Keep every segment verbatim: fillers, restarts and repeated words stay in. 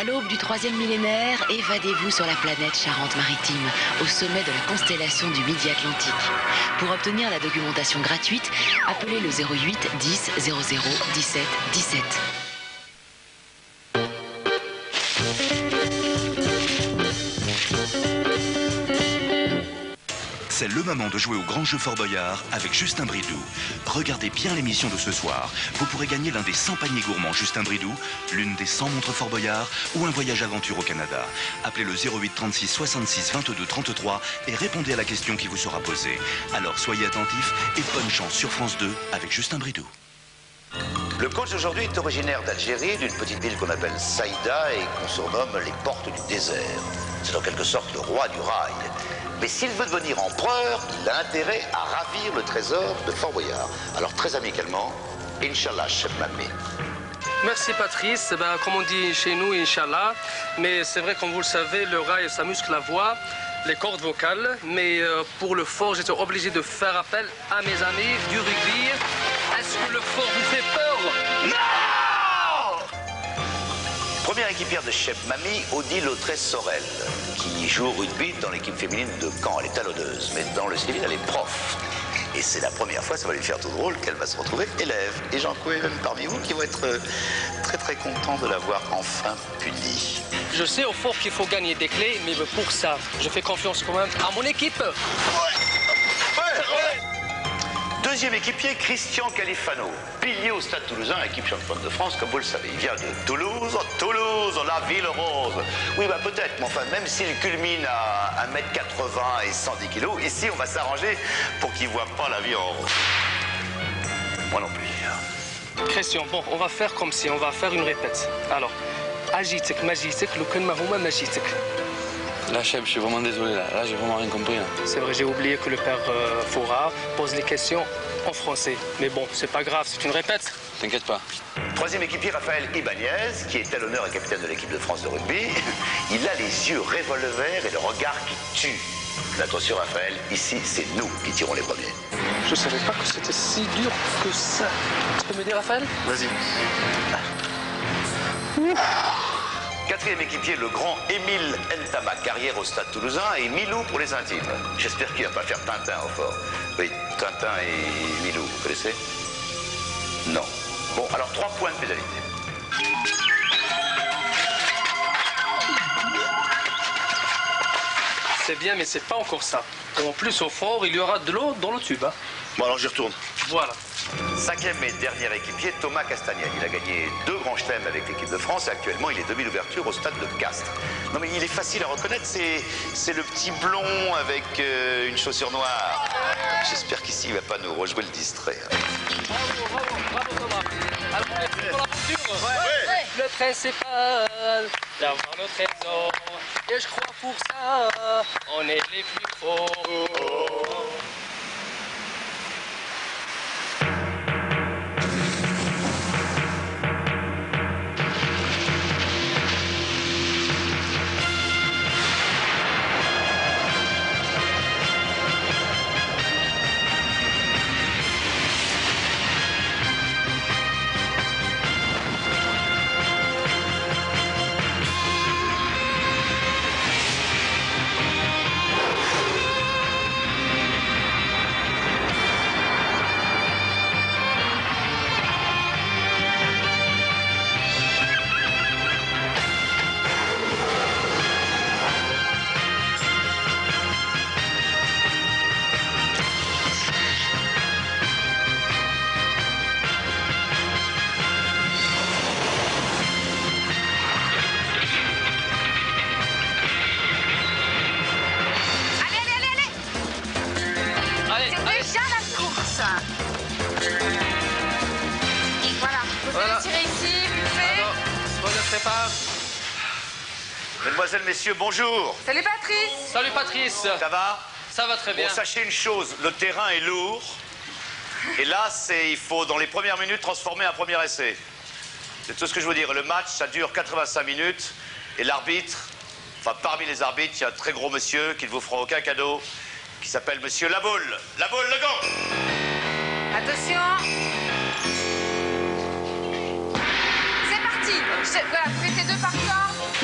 À l'aube du troisième millénaire, évadez-vous sur la planète Charente-Maritime, au sommet de la constellation du Midi Atlantique. Pour obtenir la documentation gratuite, appelez le zéro huit dix zéro zéro dix-sept dix-sept. C'est le moment de jouer au grand jeu Fort Boyard avec Justin Bridou. Regardez bien l'émission de ce soir. Vous pourrez gagner l'un des cent paniers gourmands Justin Bridou, l'une des cent montres Fort Boyard ou un voyage aventure au Canada. Appelez le zéro huit trente-six soixante-six vingt-deux trente-trois et répondez à la question qui vous sera posée. Alors soyez attentifs et bonne chance sur France deux avec Justin Bridou. Le coach aujourd'hui est originaire d'Algérie, d'une petite ville qu'on appelle Saïda et qu'on surnomme les portes du désert. C'est en quelque sorte le roi du rail. Mais s'il veut devenir empereur, il a intérêt à ravir le trésor de Fort Boyard. Alors très amicalement, Inch'Allah, Cheb Mammi. Merci Patrice, eh ben, comme on dit chez nous, Inch'Allah. Mais c'est vrai, comme vous le savez, le rail, ça muscle la voix, les cordes vocales. Mais euh, pour le fort, j'étais obligé de faire appel à mes amis du rugby. Est-ce que le fort vous fait peur? Non! Première équipière de Cheb Mammi, Odile Autré-Sorel, qui joue au rugby dans l'équipe féminine de Caen. Elle est talonneuse, mais dans le civil, elle est prof. Et c'est la première fois, ça va lui faire tout drôle, qu'elle va se retrouver élève. Et j'en connais même parmi vous qui vont être très très contents de l'avoir enfin punie. Je sais au fort qu'il faut gagner des clés, mais pour ça, je fais confiance quand même à mon équipe. Ouais. Ouais, ouais. Deuxième équipier, Christian Califano, pilier au Stade Toulousain, équipe championne de France, comme vous le savez. Il vient de Toulouse, Toulouse, la ville rose. Oui, bah peut-être, mais enfin, même s'il culmine à un mètre quatre-vingts et cent dix kilos, ici, on va s'arranger pour qu'il ne voit pas la vie en rose. Moi non plus. Christian, bon, on va faire comme si, on va faire une répète. Alors, agitek, magitek, luken mahuma magitek. Là, chef, je suis vraiment désolé, là, là j'ai vraiment rien compris. Là. C'est vrai, j'ai oublié que le père euh, Fora pose les questions en français. Mais bon, c'est pas grave, c'est une répète. T'inquiète pas. Troisième équipier, Raphaël Ibanez, qui est talonneur et capitaine de l'équipe de France de rugby. Il a les yeux revolver et le regard qui tue. Mais attention, Raphaël, ici, c'est nous qui tirons les premiers. Je savais pas que c'était si dur que ça. Tu peux m'aider, Raphaël? Vas-y. Quatrième équipier, le grand Émile Ntama, carrière au Stade Toulousain, et Milou pour les intimes. J'espère qu'il va pas faire Tintin au fort. Oui, Tintin et Milou, vous connaissez? Non. Bon, alors trois points de pénalité. C'est bien, mais c'est pas encore ça. En plus, au fort, il y aura de l'eau dans le tube. Hein. Bon, alors j'y retourne. Voilà. Cinquième et dernier équipier, Thomas Castagnel. Il a gagné deux grands chelems avec l'équipe de France et actuellement il est demi d'ouverture au stade de Castres. Non mais il est facile à reconnaître, c'est le petit blond avec euh, une chaussure noire. J'espère qu'ici il ne va pas nous rejouer le distrait. Bravo, bravo, bravo Thomas. Alors on est prêts pour l'aventure? Ouais. Ouais. Le principal, d'avoir le trésor. Et je crois pour ça, on est les plus forts. Oh. Mesdemoiselles, messieurs, bonjour. Salut Patrice. Salut Patrice. Ça va? Ça va très bien. Bon, sachez une chose, le terrain est lourd. Et là, c'est, il faut, dans les premières minutes, transformer un premier essai. C'est tout ce que je veux dire. Le match, ça dure quatre-vingt-cinq minutes. Et l'arbitre, enfin, parmi les arbitres, il y a un très gros monsieur qui ne vous fera aucun cadeau, qui s'appelle Monsieur Laboule. Laboule, le gant. Attention. C'est parti. Je... Voilà, vous faites deux par corps.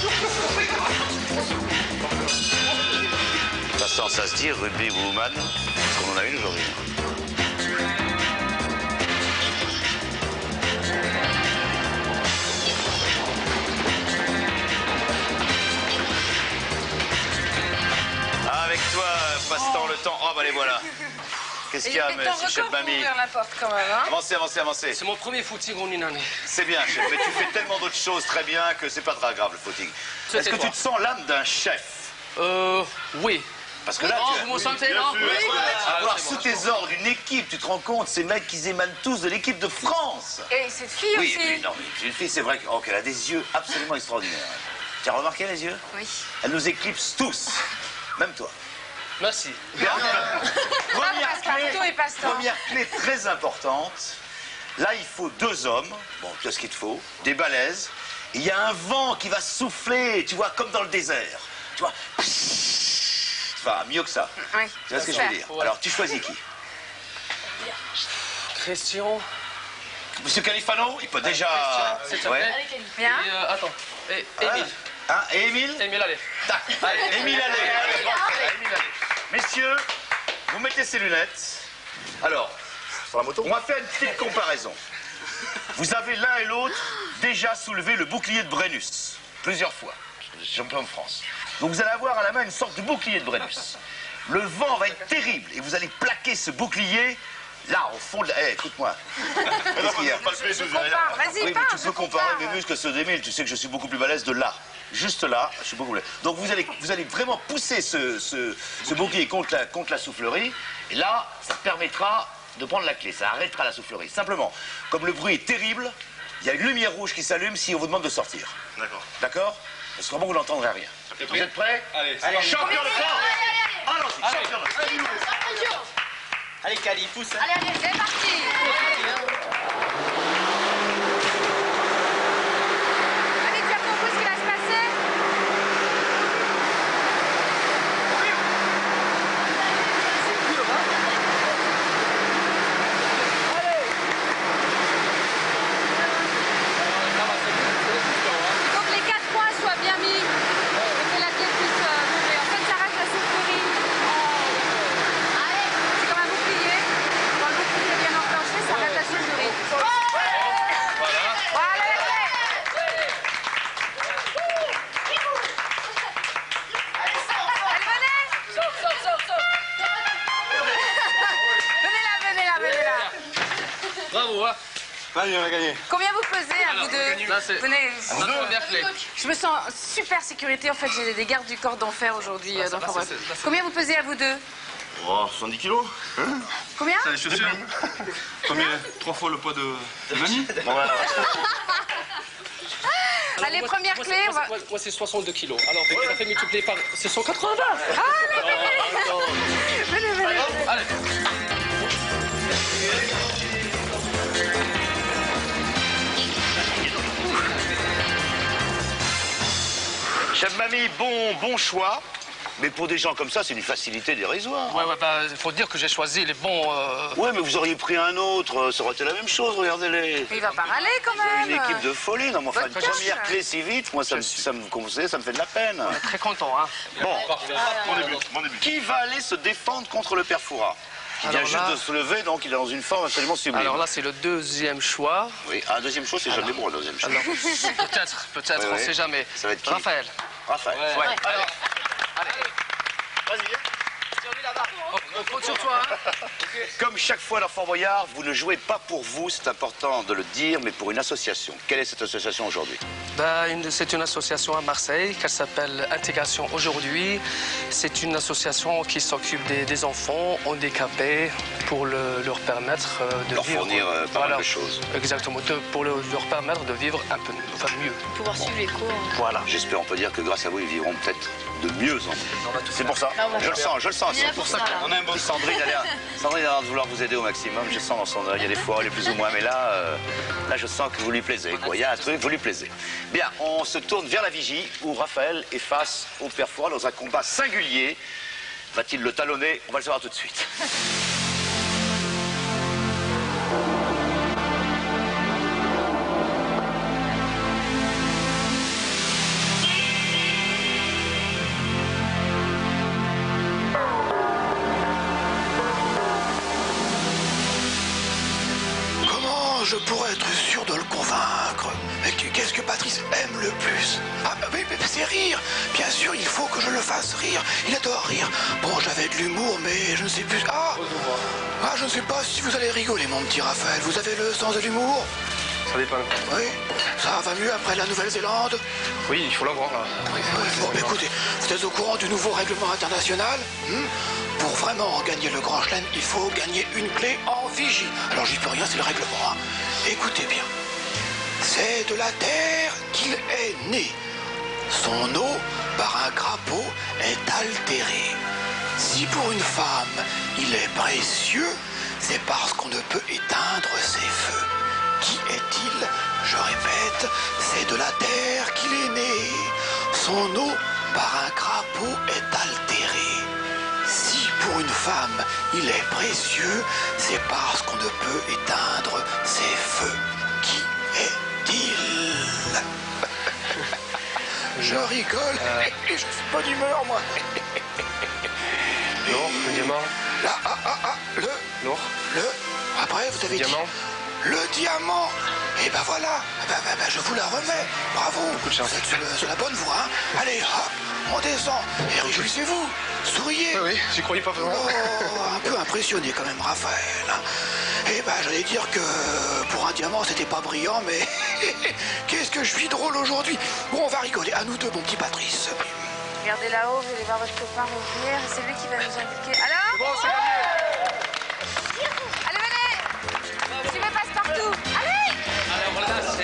De toute façon, ça se dit, rugby woman, parce qu'on en a une aujourd'hui. Avec toi, passe-temps le temps. Oh, bah les voilà. Qu'est-ce qu'il y a, monsieur chef Mamie? Ouvrir la porte quand même, hein. Avancez, avancez, avancez. C'est mon premier footing en une année. C'est bien, chef, mais tu fais tellement d'autres choses très bien que c'est pas très grave, le footing. Est-ce que quoi? tu te sens l'âme d'un chef? Euh, oui. Parce que là, Oh, tu vous me sentez, non? oui, avoir sous tes ordres une équipe, tu te rends compte, ces mecs, ils émanent tous de l'équipe de France. Et cette fille Oui, aussi. mais non, mais une fille, c'est vrai qu'elle oh, qu'elle a des yeux absolument extraordinaires. Tu as remarqué les yeux? Oui. Elle nous éclipse tous, même toi. Merci. Première Passe-partout clé, et passe-temps. première clé très importante. Là, il faut deux hommes. Bon, tu as ce qu'il te faut. Des balaises. Il y a un vent qui va souffler, tu vois, comme dans le désert. Tu vois. Enfin, mieux que ça. Oui. Tu vois ce que je veux dire? Ouais. Alors, tu choisis qui? Christian. Monsieur Califano, il peut déjà. S'il te Ouais. plaît. Bien. Et, euh, attends. Et Émile. Hein, et Émile? Émile, allez. Tac. Allez, Émile, allez. Allez, bon, Émile, allez. Messieurs, vous mettez ces lunettes. Alors, on va faire une petite comparaison. Vous avez l'un et l'autre déjà soulevé le bouclier de Brennus, plusieurs fois, champion de France. Donc vous allez avoir à la main une sorte de bouclier de Brennus. Le vent va être terrible et vous allez plaquer ce bouclier là, au fond de la... Eh, écoute-moi. Qu'est-ce qu'il y a? Compare, vas-y, Oui, mais parle. tu peux comparer mes muscles à ceux d'Émile. Tu sais que je suis beaucoup plus balèze de là. Juste là, je suis beaucoup plus balèze. Donc vous allez, vous allez vraiment pousser ce, ce, ce bouclier contre la, contre la soufflerie. Et là, ça permettra de prendre la clé. Ça arrêtera la soufflerie. Simplement, comme le bruit est terrible, il y a une lumière rouge qui s'allume si on vous demande de sortir. D'accord. D'accord? Parce que vraiment, vous n'entendrez rien. Vous êtes prêts? Allez, c'est Allez, parti. champion de France! Allons-y, champion de France! Allez, Cali, pousse. Allez, allez, c'est parti. Allez, tu as compris ce qui va se passer? Il faut que les quatre points soient bien mis et que la clé puisse euh, monter. En fait, ça reste la soufflerie. En... Allez, c'est comme un bouclier. Quand le bouclier est bien enclenché, ça reste la soufflerie. Voilà. Voilà la clé. Allez, venez. Venez là, venez là, venez là. Bravo, hein. Vas-y, on a gagné. Combien vous pesez à vous deux? Là, c'est Venez. la première clé. Je me sens en super sécurité. En fait, j'ai des gardes du corps d'enfer aujourd'hui. euh, dans là, Fort c'est- Bref. là, c'est- Combien vous pesez à vous deux? Oh, soixante-dix kilos. Combien? Les chaussures. Combien? Trois fois le poids de, de Mamie. Voilà. Allez, moi, première moi, clé, c'est- on va... Moi, c'est- moi, c'est soixante-deux kilos. Alors, ça fait multiplier par... C'est cent quatre-vingts. Ah, allez, venez, venez, venez. Allez. Chef Mamie, bon, bon choix. Mais pour des gens comme ça, c'est une facilité dérisoire. Ouais, ouais, bah, il faut dire que j'ai choisi les bons... euh, Ouais, mais vous auriez pris un autre, ça aurait été la même chose, regardez-les. Mais il va pas râler quand Vous avez même. une équipe de folie, non, mais enfin, une Bonne cache. première clé si vite, moi, ça me, ça me, comme vous savez, ça me fait de la peine. Très content, hein. Bon, Mon début, mon début. qui va aller se défendre contre le père Fouras? Qui vient Alors juste là- de se lever, donc il est dans une forme absolument sublime. Alors là, c'est le deuxième choix. Oui, un deuxième choix, c'est jamais bon, un deuxième choix. Alors, peut-être, peut-être, Ouais, on ouais. sait jamais. Ça va être qui? Raphaël. Raphaël. Ouais. Alors, allez. On, on compte sur toi, hein. Comme chaque fois dans Fort Boyard, vous ne jouez pas pour vous, c'est important de le dire, mais pour une association. Quelle est cette association aujourd'hui? Ben, une- c'est une association à Marseille qui s'appelle Intégration Aujourd'hui. C'est une association qui s'occupe des, des enfants handicapés pour le- leur permettre euh, de Leur vivre... fournir, euh, pas mal de choses. Exactement, de- pour le- leur permettre de vivre un peu enfin, mieux. Pouvoir suivre les cours. Voilà. J'espère, on peut dire que grâce à vous, ils vivront peut-être de mieux en mieux. C'est pour ça. Ah, on va Je le faire. sens, je le sens. On est là pour ça, là. On a un bon Sandrine, a l'air Sandrine a l'air de vouloir vous aider au maximum. Je sens dans son œil. Il y a des fois, elle est plus ou moins, mais là, euh, là, je sens que vous lui plaisez. Quoi. Il y a un truc, vous lui plaisez. Bien, on se tourne vers la vigie où Raphaël est face au père Fouras dans un combat singulier. Va-t-il le talonner? On va le savoir tout de suite. je pourrais être sûr de le convaincre. Mais qu'est-ce que Patrice aime le plus? Ah, mais, mais c'est rire. Bien sûr, il faut que je le fasse rire. Il adore rire. Bon, j'avais de l'humour, mais je ne sais plus... Ah, ah, je ne sais pas si vous allez rigoler, mon petit Raphaël. Vous avez le sens de l'humour? Ça dépend. Oui. Ça va mieux après la Nouvelle-Zélande? Oui, il faut l'avoir là. Oui, bon, écoutez, vous êtes au courant du nouveau règlement international? hmm Pour vraiment gagner le Grand Chelem, il faut gagner une clé en vigie. Alors j'y peux rien, c'est le règlement. Hein. Écoutez bien. C'est de la terre qu'il est né. Son eau, par un crapaud, est altérée. Si pour une femme, il est précieux, c'est parce qu'on ne peut éteindre ses feux. Qui est-il? Je répète, c'est de la terre qu'il est né. Son eau, par un crapaud, est altérée. Si pour une femme, il est précieux, c'est parce qu'on ne peut éteindre ses feux. Qui est-il? Je rigole, euh... et je suis pas d'humeur, moi. L'or, le diamant. Là, ah, ah, ah, le... L'or. Le... Après, vous avez diamant. dit... Le diamant. Et ben voilà, ben, ben, ben, je vous la remets. Bravo, beaucoup de chance. Vous êtes sur, le, sur la bonne voie. Hein. Allez, hop, on descend. Et réjouissez-vous. Souriez. Oui, oui, j'y croyais pas vraiment. Oh, un peu impressionné quand même, Raphaël. Hein. Eh ben, j'allais dire que pour un diamant, c'était pas brillant, mais qu'est-ce que je suis drôle aujourd'hui. Bon, on va rigoler. À nous deux, mon petit Patrice. Regardez là-haut, vous allez voir votre copain revenir. C'est lui qui va nous indiquer. Alors bon, c'est gagné. Allez, venez. Suivez Passe-Partout. Allez. Alors voilà, c'est...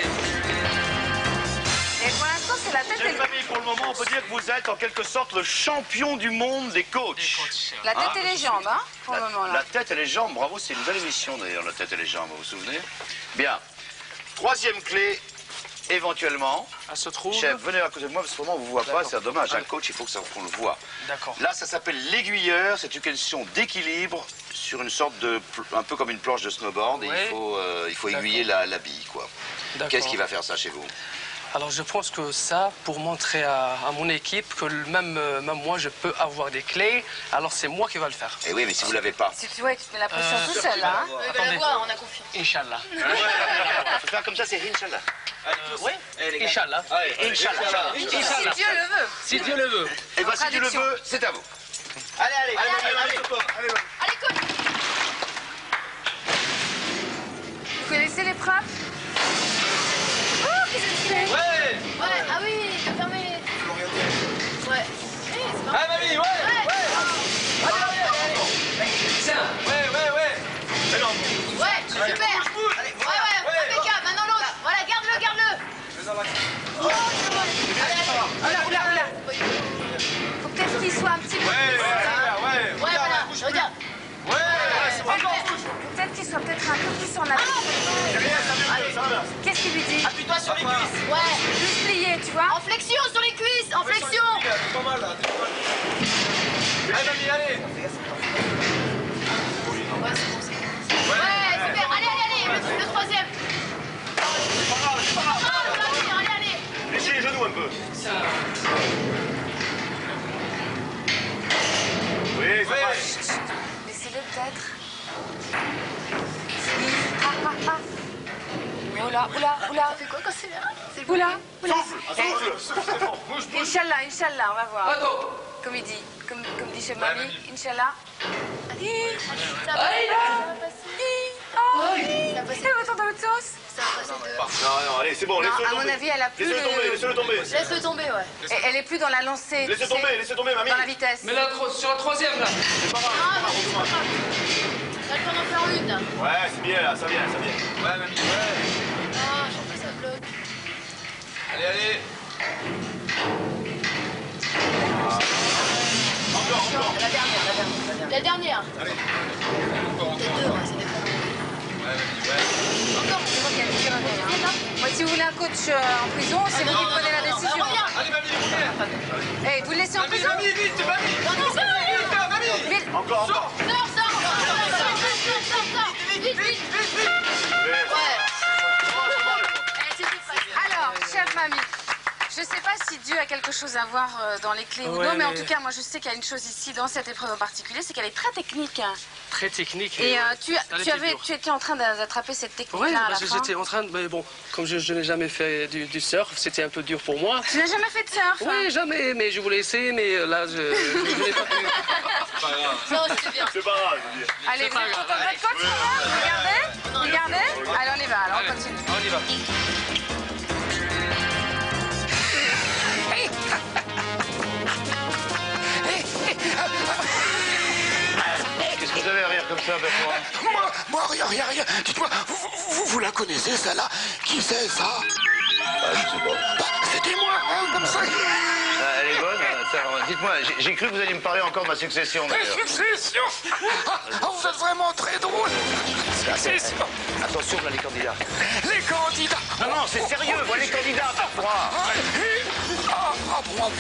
Et pour l'instant, c'est la tête Chef et Mamie, pour le moment, on peut dire que vous êtes en quelque sorte le champion du monde des coachs. la tête Hein et les jambes, hein, pour La, le moment là. la tête et les jambes, bravo, c'est une belle émission d'ailleurs, la tête et les jambes, vous vous souvenez? Bien. Troisième clé, éventuellement. Elle se trouve... Chef, venez à côté de moi, parce que moment on vous voit pas, c'est dommage. Un coach, il faut que ça, qu'on le voit. D'accord. Là, ça s'appelle l'aiguilleur, c'est une question d'équilibre sur une sorte de... un peu comme une planche de snowboard, et Oui. il faut, euh, il faut aiguiller la, la bille, quoi. Qu'est-ce qui va faire ça chez vous? Alors je pense que ça, pour montrer à, à mon équipe que même, euh, même moi, je peux avoir des clés, alors c'est moi qui va le faire. Eh oui, mais si vous l'avez pas. Si tu vois, tu te mets la pression Euh, tout seul, là. Hein. Attendez. on a confiance. Inch'Allah. Faut faire comme ça, c'est Inch'Allah. Oui, Inch'Allah. Inch'Allah. Si Dieu le veut. Si Dieu le veut. Eh bien, si tu le veux, c'est à vous. Allez, allez, allez, allez, allez, allez. Allez, coach. Vous connaissez les frappes? Oh, qu'est-ce que tu fais? Ouais. Ouais, ah oui, t'as fermé. Ouais. Allez, mamie, ouais. Ouais. Allez, allez, allez. Tiens, ouais, ouais, ouais. Ouais, super. Ouais, ouais, impeccable. Maintenant l'autre. Voilà, garde-le, garde-le. Oh, c'est bon. Allez, allez. Oula, oula, oula. Faut peut-être qu'il soit un petit peu... Ouais, ouais, ouais. Ouais, voilà, regarde. Ouais, c'est bon. Faut peut-être qu'il soit peut-être un peu plus en avant. Qu'est-ce qu'il lui dit? Appuie-toi sur les cuisses. Ouais, juste plié, tu vois. En flexion sur les cuisses, en flexion. C'est pas mal là, c'est pas mal. Allez, mamie, allez. Ouais, c'est bon, c'est bon. Ouais, super. Allez, allez, allez, le, le troisième. C'est pas grave, c'est pas grave. Ah, on va venir, allez, allez. Laissez les genoux un peu. Oui, ça passe. Laissez-le peut-être. Ah, ah, ah. Oula, oula, oula. Ça fait quoi quand c'est là? Oula, oula. Eh, Inch'Allah, Inch'Allah, on va voir. Attends. Comme il dit, comme, comme dit Chef Mamie, Inch'Allah. Allez, ça va passer. Oh, ça va passer. Elle va dans l'autre sens. Ça va passer de... Non, non, allez, c'est bon, Non, laissez-le à tomber. mon avis, elle a plus Laissez-le le- tomber, laissez-le tomber. Laisse-le tomber, ouais. Et elle est plus dans la lancée. Laissez tu sais, tomber, laissez tomber, mamie. Dans la vitesse. Mais là, tro- sur la troisième, là. C'est pas grave. Ah, mais c'est pas grave. Là, je peux en faire une, là. Ouais, c'est bien là, ça vient, ça vient. Ouais, mamie, ouais. Ah, je sais pas, ça bloque. Allez, allez. Encore, encore. La dernière, la dernière. La dernière. Allez. Encore, encore. Peut-être deux, ouais, ça dépend. Ouais, mamie, ouais. Encore, c'est moi qui ai le tir à hein. Moi, si vous voulez un coach euh, en prison, c'est vous qui prenez la décision. Allez, mamie, reviens. Eh, vous le laissez en Mamie, prison? mamie, vite, mamie. Non, non, c'est bon. Vite, mamie. Vite. Encore, encore. Sors, sors, sors, sors, sors, sors, sors. Vite, vite. Ouais. Eh, c'est tout facile. Alors, chef Mamie, Je sais pas si Dieu a quelque chose à voir euh, dans les clés ou Ouais, non, mais, mais- en tout cas, moi je sais qu'il y a une chose ici dans cette épreuve en particulier, c'est qu'elle est très technique. Très technique. Et ouais, euh, tu, ça tu, était avais, dur. tu étais en train d'a- d'attraper cette technique-là Oui, à la parce que fin. j'étais en train de... Mais bon, comme je, je n'ai jamais fait du, du surf, c'était un peu dur pour moi. Tu n'as jamais fait de surf? Oui, jamais, mais je voulais essayer, mais là, je, je n'ai pas pu. Non, c'est bien. C'est pas grave, je veux dire. Allez, C'est vous pas êtes grave, content de votre coach, quand même? Regardez, regardez. Allez, on y va, alors Allez, on continue. on y va. Qu'est-ce que vous avez à rire comme ça, Bertrand? Moi, moi, rien, rien, rien. Dites-moi, vous, vous, vous la connaissez, celle-là? Qui c'est, ça? Ah, je sais pas. Bah, c'était moi, hein, comme ça. Ah, elle est bonne. hein, ça, Dites-moi, j'ai- j'ai cru que vous alliez me parler encore de ma succession, d'ailleurs. Succession. Ah, ah, vous êtes vraiment très drôle. Succession. Attention, là, les candidats. Les candidats. Non, non, c'est sérieux, voilà les candidats, Bertrand. Ah, ah, ah, bon, ah, bon.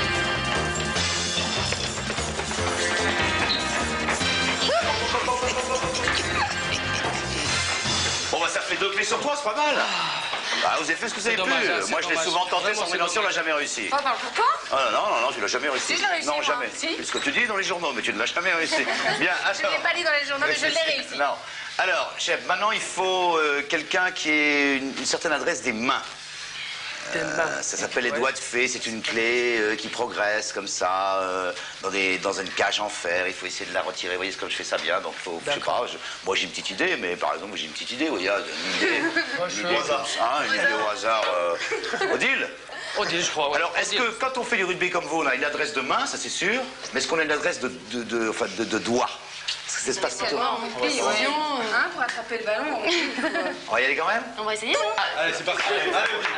Bon, bah, ça fait deux clés sur trois, c'est pas mal. Ah, vous avez fait ce que vous avez pu. dommage, hein, c'est Moi, je l'ai dommage. souvent tenté Vraiment, sans c'est sélection, on l'a dommage. jamais réussi. Oh, bah, pourquoi? Ah non, non, non, tu l'as jamais réussi. Si, je l'ai réussi, Non, moi. jamais. Si. C'est ce que tu dis dans les journaux, mais tu ne l'as jamais réussi. Bien, Je ne l'ai pas dit dans les journaux, mais je l'ai réussi. Non. Alors, chef, maintenant, il faut euh, quelqu'un qui ait une, une certaine adresse des mains. Euh, ça s'appelle les Ouais. doigts de fée, c'est une clé euh, qui progresse comme ça, euh, dans, des, dans une cage en fer. Il faut essayer de la retirer. Vous voyez, c'est comme je fais ça bien, donc faut, je sais pas. je- moi, j'ai une petite idée, mais par exemple, j'ai une petite idée. Vous voyez, une idée, une idée comme ça, hein, une idée au hasard. Euh, Odile. Odile, je crois. Ouais. Alors, est-ce que quand on fait du rugby comme vous, on a une adresse de main, ça c'est sûr, mais est-ce qu'on a une adresse de, de, de, enfin, de, de doigt? Parce que c'est pas C'est plutôt. bon, on plie, ouais. Hein, pour attraper le ballon, on plie. On va y aller quand même? On va essayer, non? Allez, c'est parti. Allez,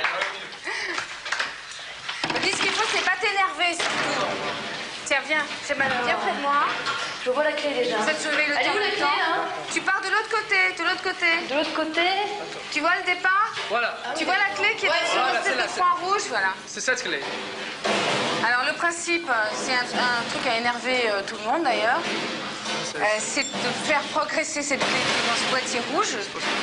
Dis, ce qu'il faut, c'est pas t'énerver, surtout. Tiens, viens, c'est mal. Viens près de moi. Je vois la clé déjà. Vous êtes sauvé le Elle est temps. où la clé, hein? Tu pars de l'autre côté, de l'autre côté. De l'autre côté? Tu vois le départ? Voilà, Tu vois la clé qui est sur voilà, le c'est cette là, point rouge, voilà. c'est cette clé. Alors le principe, euh, c'est un, un truc à énerver euh, tout le monde d'ailleurs. Euh, c'est de faire progresser cette clé qui est dans ce boîtier rouge.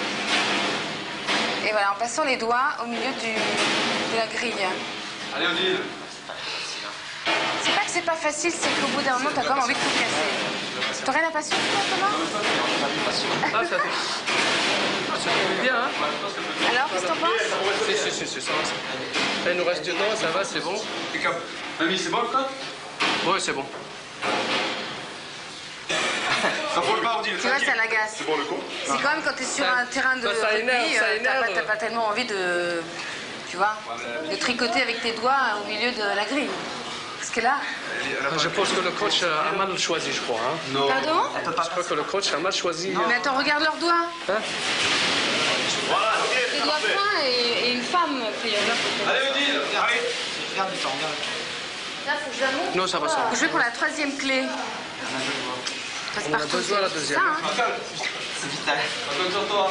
Et voilà, en passant les doigts au milieu du, de la grille. Allez, Odile. C'est pas que c'est pas facile, c'est qu'au bout d'un moment, t'as quand même envie de tout casser. T'aurais la patience, toi, Thomas? Ah, ça fait. Ça fait bien, hein? Alors, qu'est-ce que t'en penses? Si, si, si, si, ça va. ça- Il nous reste du temps, ça va, c'est bon? Impeccable. Mamie, c'est bon le code? Oui, c'est bon. Ça prend pas, Odile. Tu vois, ça l'agace. C'est bon le coup? C'est quand même quand t'es sur Ça- un terrain de ça- ça rugby, énerve, ça euh, t'as pas, énerve. t'as pas tellement envie de, tu vois, de tricoter avec tes doigts au milieu de la grille. Parce que là, Je pense que le coach a mal choisi, je crois. Hein? Non. pardon? Je crois que le coach a mal choisi. Mais attends, regarde leurs doigts. Hein? Des doigts fins et, et une femme. Puis, euh, Allez, Odile. Allez. là, faut que je la montre. Non, ça va, ça va. Faut jouer pour la troisième clé. Passe On a partout, besoin de la c'est deuxième. ça, hein. C'est vital. Attends sur toi.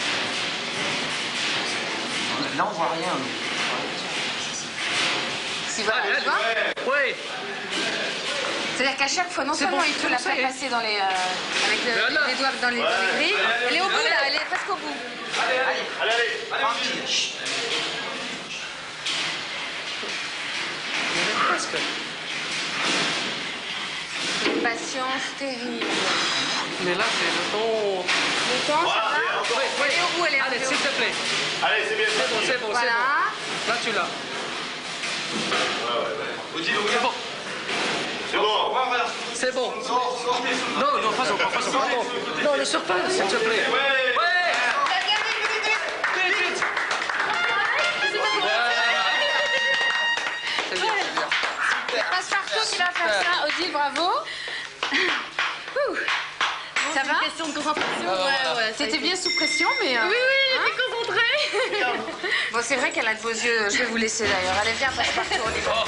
Là, on voit rien. Si voilà, tu vois. Oui. C'est-à-dire qu'à chaque fois, non C'est seulement bon, il te la ça y fait est. passer dans les, euh, avec le- Mais là. les doigts dans les, dans les grilles, elle est au bout là, elle est presque au bout. Allez, allez. Allez, Tranquille. Chut. Presque. Une patience terrible. Mais là, c'est le temps. Le temps, ça va? encore. Elle est au bout, elle est Allez, arrivée au s'il bout. te plaît. Allez, c'est bien. C'est bon, c'est bon, c'est Voilà. bon. Là, tu l'as. Odile, C'est regarde. bon. C'est bon. Regarde, regarde. C'est bon. Sors, sors, sors. Non, non, pas encore, pas encore. Non, ne sors pas, s'il te plaît. Ouais. Ouais. Vite, vite. Voilà. C'est bien, c'est bien. Passe-partout qui va faire ça. Odile, bravo. Ouh. Ça va? Question de concentration. Ah, ouais, ouais. C'était bien sous pression, mais... euh, Oui, oui, hein? j'étais concentrée. Bon, c'est vrai qu'elle a de beaux yeux. Je vais vous laisser d'ailleurs. Allez, viens, passe-partout. On y va.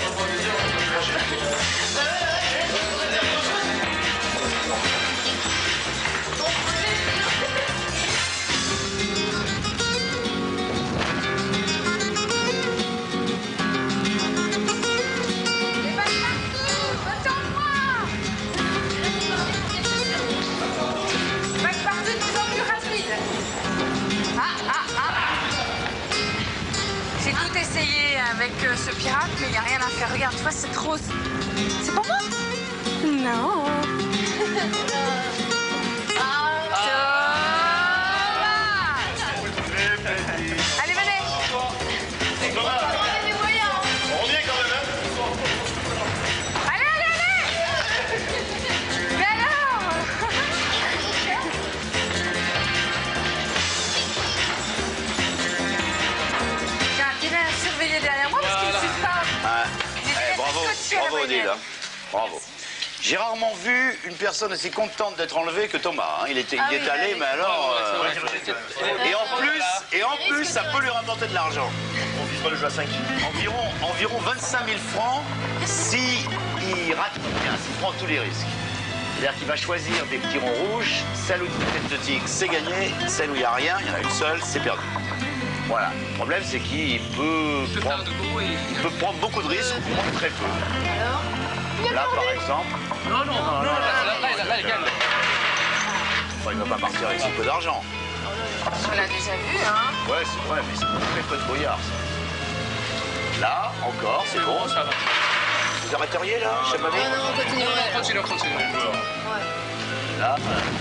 Les passe-partout, attends-moi. Passe-partout de plus en plus rapide. Ah, ah, ah. C'est tout essayé avec euh, ce pirate, mais il n'y a rien à faire. Regarde, tu vois, c'est trop... C'est pour moi? Non. Allez, venez. On revient quand même, hein? Allez, allez, allez. Mais alors? J'ai intérêt à surveiller derrière moi parce qu'il ne suit pas. Ah, Il est eh, bravo, scotché à la bravo Odile. bonnette. hein. Bravo. J'ai rarement vu une personne aussi contente d'être enlevée que Thomas. hein. Il était, il Ah est oui, allé, bah oui. mais alors. euh, Et en plus, et en plus, ça peut lui rapporter de l'argent. On vise pas le jeu à cinq. Environ, environ vingt-cinq mille francs si il rate bien, s'il prend tous les risques. C'est-à-dire qu'il va choisir des petits ronds rouges, celle où il y a une tête de tigre, c'est gagné, celle où il n'y a rien, il y en a une seule, c'est perdu. Voilà. Le problème, c'est qu'il peut, Il peut prendre, faire de beau et... il peut prendre beaucoup de risques ou prendre très peu. Là, par exemple, Non, non, non, là, là, là, là, il gagne. enfin, il ne va pas partir avec si peu d'argent. On l'a déjà vu, hein. Ouais, c'est vrai, mais c'est très peu de brouillard, ça. Là, encore, c'est bon. Ça va. Vous arrêteriez, là, je sais pas bien. on continue. Continue, continue. Là,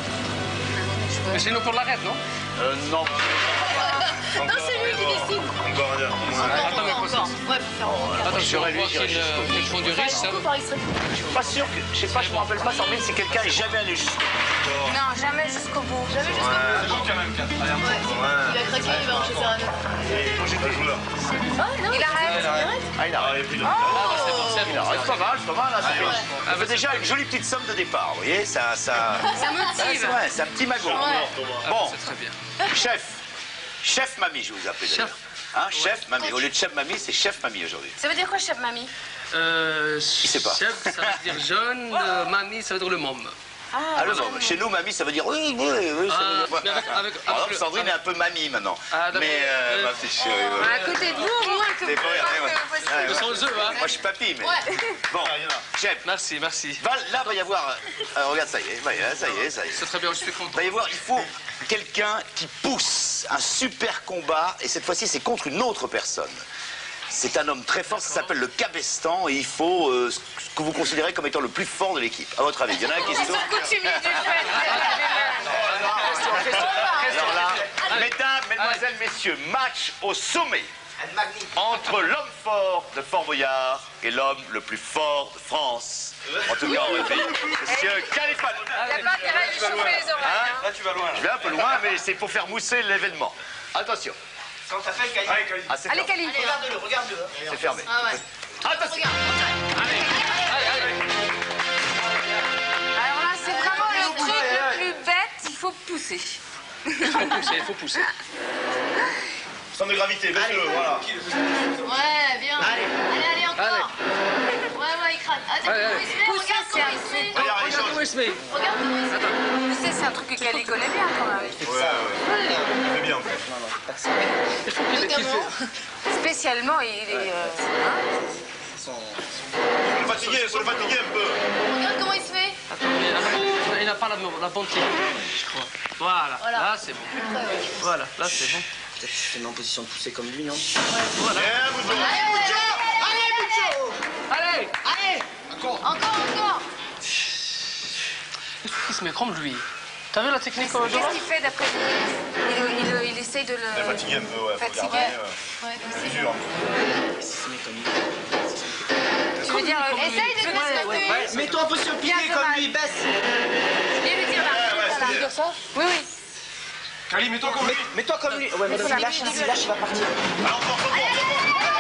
Mais c'est nous pour l'arrêt, non? euh, non. Non, c'est lui qui décide. Encore rien. Attends, mais quoi, Ouais, faut faire Attention, J'aurais lui, on voit j'irais qu'il jusqu'au bout. qu'il prend du risque. ça. Je suis pas sûr que, je sais pas, je me rappelle pas, ça remet si quelqu'un est jamais allé jusqu'au bout. Non, jamais jusqu'au bout. Jamais jusqu'au bout. C'est bon quand même, quatre. Allez, Il a craqué, il va en chercher un autre. Moi j'étais joueur. Il arrête. Ah, il Ah, arrête. et puis le. Ah, c'est bon, c'est Il bon. arrête, c'est pas mal, c'est pas mal. Là, ça fait, ça fait déjà une jolie petite somme de départ, vous voyez, ça, ça, Ça motive. ouais, c'est un petit magot. Ah, Bon, c'est très bien. chef, chef mamie, je vous appelle d'ailleurs. Chef. Hein, chef mamie. Au lieu de chef mamie, c'est chef mamie aujourd'hui. Ça veut dire quoi, chef mamie? Euh, sait pas. Chef, ça veut dire jeune, euh, mamie, ça veut dire le môme. Ah, le môme. Chez nous, mamie, ça veut dire oui, oui, oui. ça Ah, veut dire- mais avec- avec- Alors, avec le- Sandrine est un peu mamie maintenant. Ah, d'accord. Mais euh, Euh, ma petite chérie, ouais. À côté de vous, au moins que C'est vous pas rien, ouais. possible. Ouais, Ils ouais. sont eux, hein. Moi, je suis papy, mais. Ouais. Bon, chef, Merci, merci. va, là, va y avoir. euh, regarde, ça y est, va y- ça y est, ça y est. C'est très bien, je suis content. Va y avoir, il faut quelqu'un qui pousse un super combat, et cette fois-ci, c'est contre une autre personne. C'est un homme très fort, ça s'appelle le Cabestan, et il faut euh, ce que vous considérez comme étant le plus fort de l'équipe. À votre avis, il y en a un qui se Ils sont coutumiers du fait. Alors là, mesdames, mesdemoiselles, messieurs, match au sommet entre l'homme fort de Fort Boyard et l'homme le plus fort de France. En tout cas, en pays. Monsieur Califano. Il n'y a pas intérêt à lui chauffer les oreilles. hein. Là tu vas loin. Je vais un peu loin, mais c'est pour faire mousser l'événement. Attention. Quand t'appelles Kali. Allez, Kali. Ah, c'est Allez, fermé. Cali. Regarde-le, regarde-le. C'est fermé. Ah ouais. Attention. Alors là, c'est vraiment le truc le plus bête. Il faut pousser. Il faut pousser, il faut pousser. Centre de gravité, baisse-le, voilà. Ouais, bien. Allez, allez, allez encore. Ouais, ouais, il crâne. Attends, Allez, comment allez. il se met? Pousser, Regarde c'est comment un il se met. Regarde, Regarde comment il se met. Regarde comment il se met. Pousser, c'est un truc que Cali connaît bien quand même. Ouais, ouais. C'est bien en fait. Il faut qu'il qu'il fait. Spécialement, il est. euh, hein. Faut le fatiguer, faut le fatiguer un peu. Regarde comment il se fait. Attends, mais il n'a- il n'a pas la, la bonne technique, je crois. Voilà, Voilà. là c'est bon. Ouais, ouais. Voilà, là c'est bon. Peut-être que je te mets en position de pousser comme lui, non? Voilà. Eh, Boucho. Allez, Allez. Encore, encore. il se met comme lui. T'as vu la technique au Qu'est-ce qu'il fait d'après vous il, il, il essaye de Il est le. fatigué un peu, ouais. Faut Fatigué. garder. euh, Ouais, C'est dur. Il se met comme lui. Tu veux dire. euh, Essaye de te Ouais, mettre. Mets-toi en position de Bien, piqué Thomas. comme lui, baisse. Viens lui dire là. ouais, Voilà. c'est bien. Oui, oui. Kali, mets-toi comme lui. Mets-toi comme lui. Ouais, mais faut s'il la- lâche, s'il lâche, il va partir. Alors, fort, fort, fort.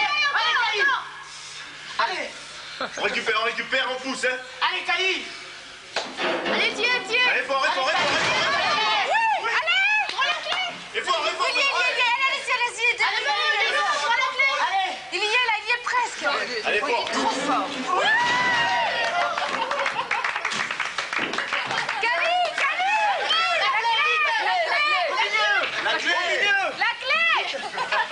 Allez, On récupère, on récupère, on pousse, hein. allez, Kali. Allez, tiens, tiens. Allez, fort, allez, fort, allez, fort, allez, fort. Allez, prends la clé. Et fort, allez, fort, Il y est, il y est, il y est. Allez, allez-y, allez-y. Allez, allez, allez, prends la clé. Allez. Il y est là, il y est presque. Allez, fort. Il est trop fort. Cali, Cali. La clé, la clé, La clé au milieu. la clé.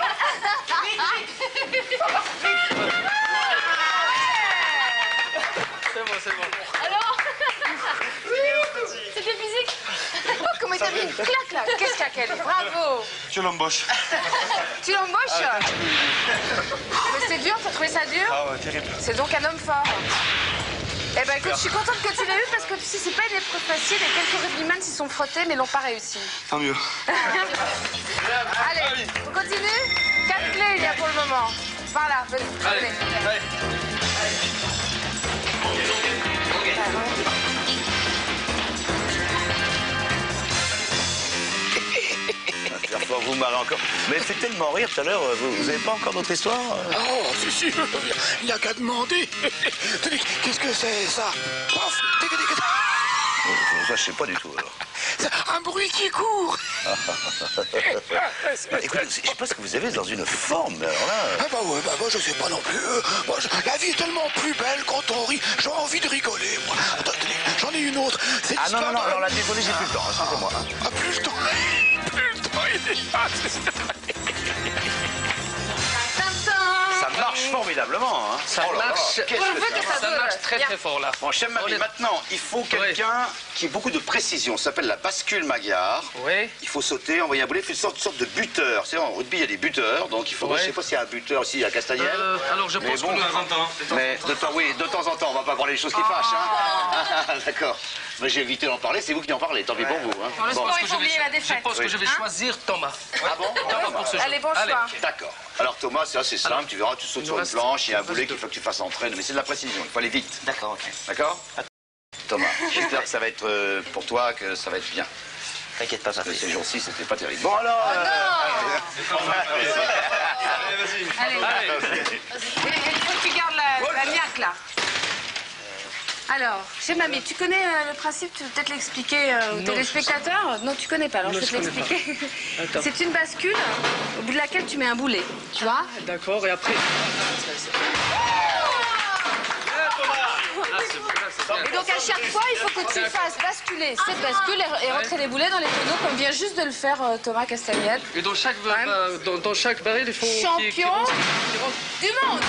c'est bon, c'est bon. Alors. C'était physique. Oh, comment il t'a mis une claque là. Qu'est-ce qu'il y a, Cali? Bravo. Tu l'embauches. Tu l'embauches? Mais c'est dur, t'as trouvé ça dur? Ah ouais, terrible. C'est donc un homme fort. Eh ben écoute, je suis contente que tu l'aies eu parce que tu sais, c'est pas une épreuve facile et quelques rugbyman s'y sont frottés mais n'ont pas réussi. Tant mieux. Allez, on continue? Quatre clés il y a pour le moment. Voilà, venez. Allez, allez. Parfois vous marrez encore. Mais fait tellement rire tout à l'heure, vous, vous avez pas encore d'autres histoires? Oh, si, si, il n'y a qu'à demander. Qu'est-ce que c'est, ça? Paf, tic, tic, tic. Ça, je sais pas du tout, alors. C'est un bruit qui court. Écoutez, je sais pas ce que vous avez dans une forme, mais alors là... Ah bah ouais, bah moi je sais pas non plus. Euh, Moi, je- la vie est tellement plus belle quand on rit. J'ai envie de rigoler, moi. Attends, attendez, j'en ai une autre. C'est Ah non, non, non, l'histoire alors d'un- là, désolé, j'ai plus le temps, excusez-moi. hein. Ah, plus le temps. Plus le temps, il est... Ah, c'est- Ça marche formidablement, hein. Ça Oh là là, marche. qu'est-ce On que veut ça que marche. ça Ça dure. marche très Viens. très fort là. Mon cher Mamie, On est- maintenant, il faut quelqu'un qui ait beaucoup de précision. Ça s'appelle la bascule magyar. Oui. Il faut sauter, envoyer un boulet, faire une sorte, sorte de buteur. C'est en rugby, il y a des buteurs, donc il faut. Ouais. Je sais pas s'il y a un buteur ici à Castagnel. Euh, alors je Mais pense bon, que De temps en temps. Mais de temps, oui, de temps en temps, on va pas parler des choses qui fâchent. Hein. Ah, d'accord. Mais j'ai évité d'en parler, c'est vous qui en parlez, tant pis pour vous. Hein. Dans le Bon. sport, que il je faut vais oublier la Je défaite. pense que je vais Hein? choisir Thomas. Ah bon Thomas pour ce jeu. Allez, bon Allez. choix. D'accord. Alors Thomas, c'est assez simple, tu verras, tu sautes il sur nous une reste- planche, il y a un il nous boulet reste qu'il faut que tu fasses entrer, mais c'est de la précision, il faut aller vite. D'accord, ok. D'accord Thomas, j'espère que ça va être euh, pour toi, que ça va être bien. T'inquiète pas, Parce que Patrice. ces jours-ci, c'était pas terrible. Bon alors... euh, Allez, il faut que tu gardes la, la niaque, là. Alors, chez Mamie, tu connais euh, le principe, tu veux peut-être l'expliquer euh, aux Non, téléspectateurs? Non, tu connais pas, alors Non, je vais je te connais l'expliquer. Attends. C'est une bascule au bout de laquelle tu mets un boulet, tu vois? D'accord, et après. Et donc à chaque fois, il faut que tu fasses basculer cette bascule et, et rentrer les boulets dans les tonneaux, comme vient juste de le faire euh, Thomas Castagnel. Et dans chaque, Ouais. euh, dans, dans chaque baril, il faut. qu'il- qu'il Champion rentre- qu'il rentre- du monde.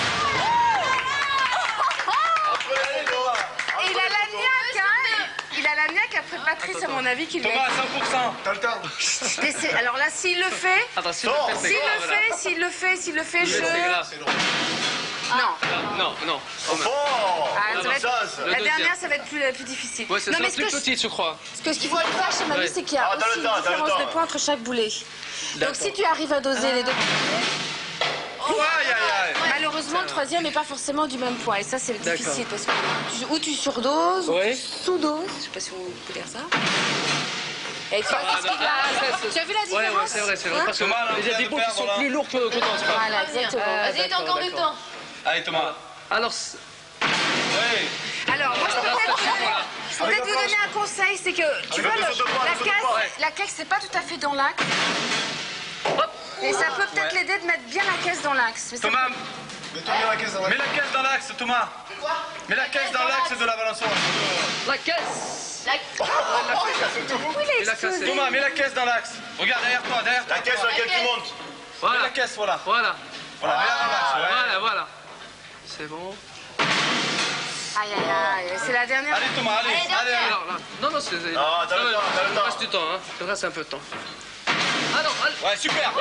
Et il a la niaque, hein? Il a la niaque après Patrice, à mon avis, qui lui Thomas, a... cent pour cent. T'as le temps. Mais c'est- alors là, s'il le fait, Attends, s'il le fait, c'est s'il grave, le là. fait, s'il le fait, s'il le fait, je... C'est grave. Non. Non, non. Bon Ah, ça va être- ça, La Le dernière, deuxième. ça va être plus, plus difficile. Ouais, c'est non, ça, mais ce plus que, je- petite, je crois. ce que- ce qu'il faut faire chez Mamie, Ouais. c'est qu'il y a Ah, t'as le aussi temps, une t'as le différence temps. de points entre chaque boulet. Donc D'accord. si tu arrives à doser les deux Aïe, aïe, aïe. malheureusement, le troisième n'est pas forcément du même poids. Et ça, c'est D'accord. difficile parce que tu, ou tu surdoses, ou Ouais. tu sous-doses. Je sais pas si on peut dire ça. Et tu vois, Ah, qu'est-ce qu'il ah, a- ça, c'est- Tu as vu la Ouais, différence? ouais, c'est vrai, c'est vrai. Hein Parce que Thomas, là, il y a on des vient bouts de qui sont perdre, plus lourds que, que d'autres. je crois. Voilà, exactement. Ah, Vas-y, t'as d'accord, encore du d'accord. temps. Allez, Thomas. Alors, c'est- Oui. Alors, moi, je peux peut-être je peux peut-être vous donner un conseil, c'est que, tu vois, le- la caisse, la caisse, c'est pas tout à fait dans l'axe. Et ça peut peut-être l'aider de mettre bien la caisse dans l'axe. Mais ça- Thomas, mets la caisse dans l'axe, Thomas. Mets la caisse dans l'axe de la balançoire. la caisse. La- Pourquoi il Et la a explosé? casse. Thomas, mets la caisse dans l'axe. Regarde derrière toi, derrière toi. La caisse sur laquelle tu montes. Mets Voilà. la caisse, voilà. Voilà. Voilà, mets-la dans l'axe. ouais. Voilà, voilà. C'est bon. Aïe, aïe, aïe, c'est la dernière. Allez, Thomas, allez. Allez, Allez, allez. Alors là. Non, non, c'est. Ah, t'as le non, temps, t'as le il temps. reste du temps, hein. Il reste un peu de temps. Alors, allez. Ouais, super.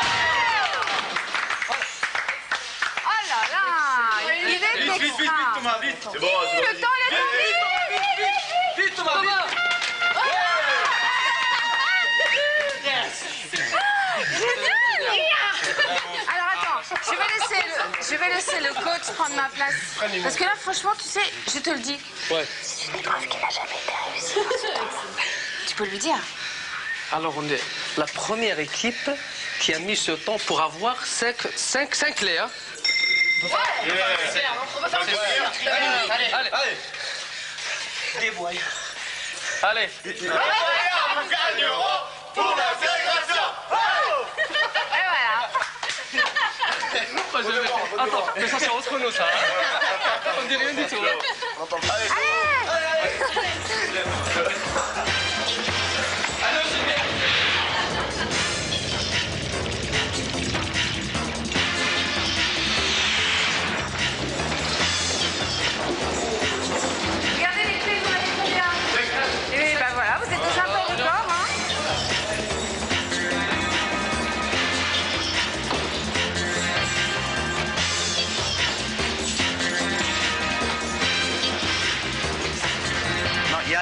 Oh là là, il est Vite, vite, vite, vite, extra. Thomas, vite. C'est bon, Oui, le temps, il est temps, vite. Vite, Thomas, vite. Alors attends, je vais laisser le, je vais laisser le coach prendre ma place. Parce que là, franchement, tu sais, je te le dis, Ouais. c'est une épreuve qui n'a jamais été réussie. Tu peux lui dire. Alors, on est la première équipe qui a mis ce temps pour avoir cinq, cinq, cinq clés, hein. On va faire Allez, allez, allez. Allez. Allez. Nous gagnerons pour l'intégration. Et voilà. Moi, je vais- Attends, mais ça c'est entre nous, ça. hein. On dit rien du tout. hein. Regardez les clés, vous en avez combien? Et ben voilà, vous êtes déjà un peu record, hein.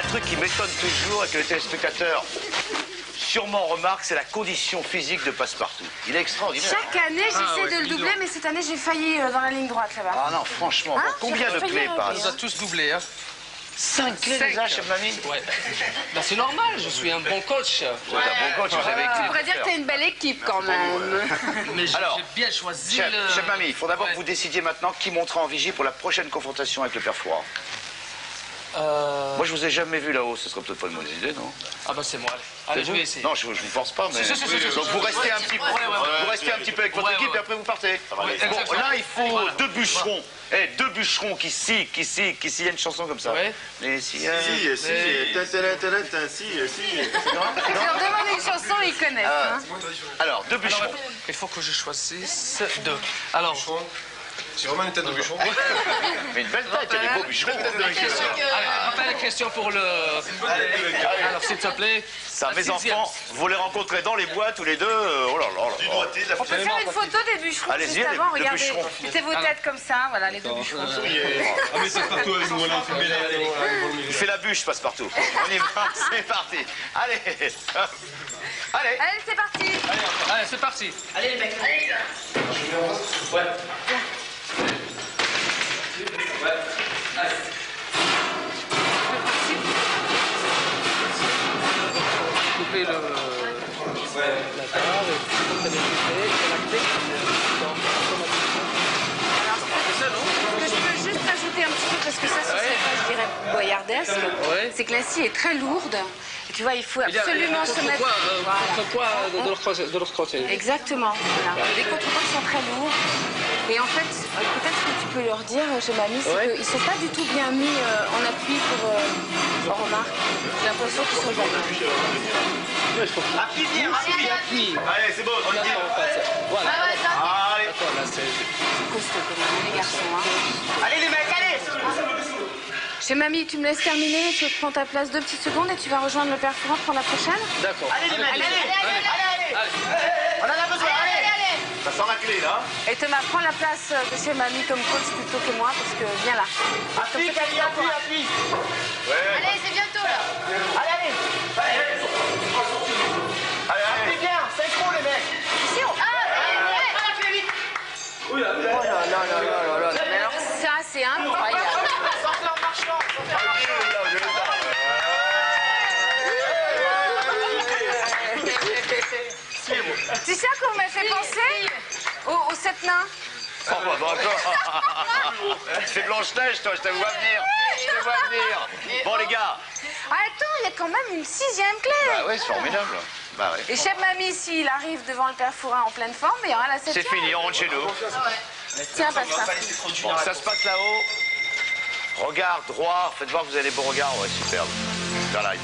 truc qui m'étonne toujours et que les téléspectateurs sûrement remarquent, c'est la condition physique de Passepartout. Il est extraordinaire. Chaque année, j'essaie Ah ouais, de le dis donc. doubler, mais cette année, j'ai failli euh, dans la ligne droite là-bas. Ah non, franchement, Hein, bon, combien j'ai de failli clés arriver, passent? On a tous doublé, hein. Cinq clés Cinq. déjà, chef mamie? Ouais. Ben, c'est normal, je suis un bon coach. Vous êtes un bon coach, vous avez Tu écrit. pourrais dire que t'as une belle équipe quand même. Mais j'ai Alors, j'ai bien choisi Chef, le... chef mamie, il faut d'abord Ouais. que vous décidiez maintenant qui montera en vigie pour la prochaine confrontation avec le père Fouras. Euh... Moi, je vous ai jamais vu là-haut, ce serait peut-être pas une mauvaise idée, non? Ah bah c'est moi, allez. Allez, je vais essayer. Non, je ne vous force pas, mais... Si, si, si, si, si, Donc si, vous si, restez si, un si, petit peu, ouais, ouais, ouais. vous restez un petit peu avec votre Ouais, équipe ouais. et après vous partez. Ouais, Bon, exactement. là, il faut Voilà. deux bûcherons. Eh, deux bûcherons qui scie, qui scie, qui scie. Il y a une chanson comme ça. Ouais. Mais si... Si, si, ta ta ta ta ta, si, si. Je leur demande une chanson, ils connaissent. Ah. Hein. Alors, deux bûcherons. Alors, il faut que je choisisse deux. Alors, C'est vraiment une tête de bûcheron. Mais une belle tête, il y a des beaux bûcherons. allez, rappelle la question pour le... Alors, s'il te plaît. Ça, la mes sixième. enfants, vous les rencontrez dans les bois tous les deux. euh, Oh là là là. là. On peut faire une photo des bûcherons Allez-y, juste les- avant, les regardez. bûcherons. Mettez vos têtes comme ça, voilà, les deux bûcherons. Ah, mais c'est partout avec nous, voilà, filmez là. Il fait la bûche, passe partout. On y va, c'est parti. Allez. Allez. Allez, c'est parti. Allez, c'est parti. Allez les mecs. Ouais. Couper le... la barre et couper les clés, et la clé Ce que je peux juste rajouter un petit peu, parce que ça, ce serait pas, je dirais, boyardesque, Ouais. c'est que la scie est très lourde. Et tu vois, il faut Il y a- il y a absolument des se mettre... contrepoids, euh, Voilà. contrepoids de, de leur côté- de leur côté. Exactement. Voilà. Les contrepoids sont très lourds. Et en fait, euh, peut-être que tu peux leur dire, chez Mamie, c'est Ouais. qu'ils ne sont pas du tout bien mis euh, en appui pour euh, en remarque. J'ai l'impression qu'ils sont jamais. Il faut que... Appuie bien, appuie bien. Appuie. Allez, c'est bon, On attend, en fait. Voilà. Ah ouais, ça. Allez. Attends, là, c'est... Costaud quand même, les garçons. Hein. Allez les mecs, allez. Chez Mamie, tu me laisses terminer, tu prends ta place deux petites secondes et tu vas rejoindre le père Fouras pour la prochaine. D'accord. Allez les mecs, allez, allez, Allez, allez, allez. On en a besoin, Allez, allez. allez. Ça sent la clé là. Et Thomas, prends la place de chez Mamie comme coach plutôt que moi, parce que viens là. Appuie, Camille, appuie, appuie. Allez, c'est bientôt là. Allez, allez. Appuie bien, synchro les mecs. Ici, on... Ah, allez, allez. Appuie vite. Oh là là là là là là là. Mais alors ça, c'est incroyable. Sortez en marchant, sortez en marchant. Tu sais à quoi vous m'avez fait penser Au, au sept nains. Oh, bah, d'accord. C'est Blanche-Neige, toi, je te vois venir. Je te vois venir. Bon, les gars. Ah, attends, il y a quand même une sixième clé. Bah ouais, c'est formidable. Bah ouais. Et chef Mamie, s'il arrive devant le père Fouras en pleine forme, il y aura la septième. C'est fini, on rentre chez nous. Tiens, passe ça. Bon, ça se passe là-haut. Regard droit. Faites voir que vous avez des beaux regards. Ouais, superbe. Vers la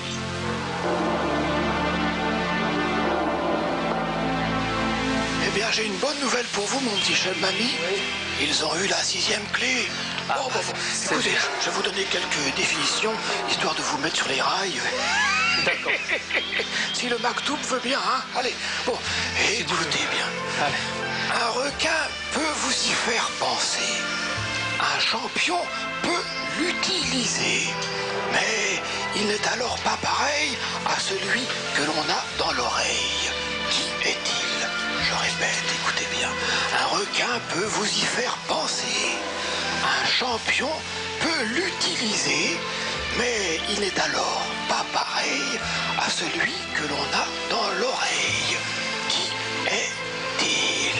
Eh bien, j'ai une bonne nouvelle pour vous, mon petit chef Mamie. Ils ont eu la sixième clé. Bon, bon, bon. Écoutez, je vais vous donner quelques définitions, histoire de vous mettre sur les rails. D'accord. Si le Maktoum veut bien, hein. Allez, bon, écoutez bien. Allez. Un requin peut vous y faire penser. Un champion peut l'utiliser. Mais il n'est alors pas pareil à celui que l'on a dans l'oreille. Qui est-il? Je répète, écoutez bien. Un requin peut vous y faire penser. Un champion peut l'utiliser. Mais il n'est alors pas pareil à celui que l'on a dans l'oreille. Qui est-il?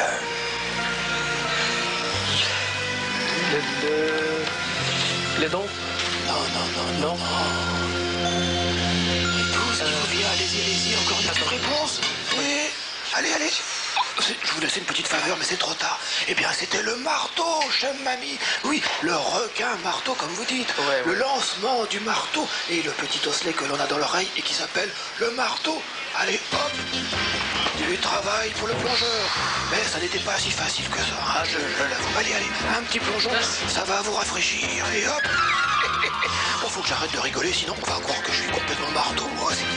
Le, le... Les dents. Non, non, non, non, non. Et tout ce qui vous vient, allez-y, allez-y, encore une petite réponse. Et... Allez, allez. C'est- Je vous laisse une petite faveur, mais c'est trop tard. Eh bien, c'était le marteau, chère mamie. Oui, le requin marteau, comme vous dites. Ouais, Le ouais. lancement du marteau et le petit osselet que l'on a dans l'oreille et qui s'appelle le marteau. Allez, hop. Du travail pour le plongeur. Mais ça n'était pas si facile que ça. hein, je, je l'avoue. Allez, allez, un petit plongeon, ça va vous rafraîchir. Et hop. Bon, faut que j'arrête de rigoler, sinon on va croire que je suis complètement marteau, moi aussi.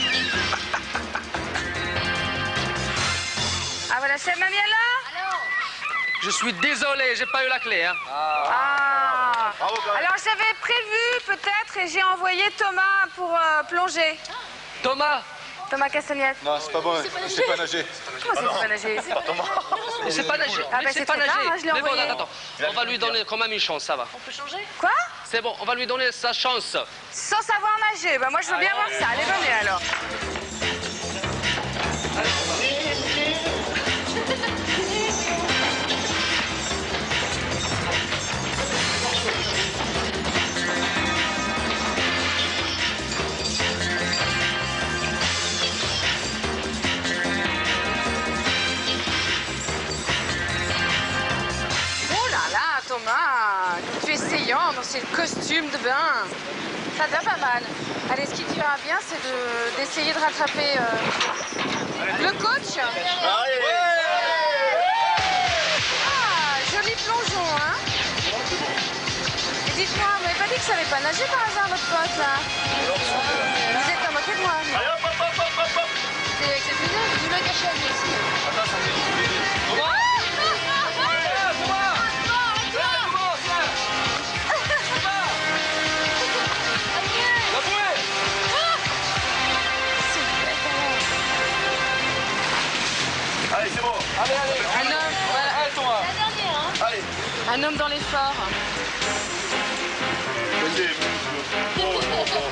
Ah voilà, chef Mamie alors? Alors. Je suis désolé, j'ai pas eu la clé. Hein. Ah. toi. Alors j'avais prévu peut-être et j'ai envoyé Thomas pour euh, plonger. Thomas. Thomas Castagnette. Non, c'est pas bon, je sais pas nager. Comment ça, c'est pas nager? C'est pas Thomas. Il sait pas nager. Ah bah Il sait c'est pas trop tard, nager. hein, je l'ai Mais bon, envoyé. attends, attends. On va lui donner quand même une chance, ça va. On peut changer? Quoi? C'est bon, on va lui donner sa chance. Sans savoir nager. Bah moi je veux bien voir ça. Allez, venez alors. Oh là là, Thomas, tu es essayant dans ces costumes de bain. Ça va pas mal. Allez, ce qui te ira bien, c'est de- d'essayer de, rattraper euh, le coach. Ah, joli plongeon, hein. Et dites-moi, vous m'avez pas dit que ça n'avait pas nager par hasard, votre pote, là? Vous êtes pas moqué de moi, vous. C'est exceptionnel, du le gâcher aussi. Allez, c'est bon. Allez, allez. Un homme, voilà. Allez, Thomas. La dernière, hein. Allez. Un homme dans l'effort. Vas-y. Bon, bon, bon, bon.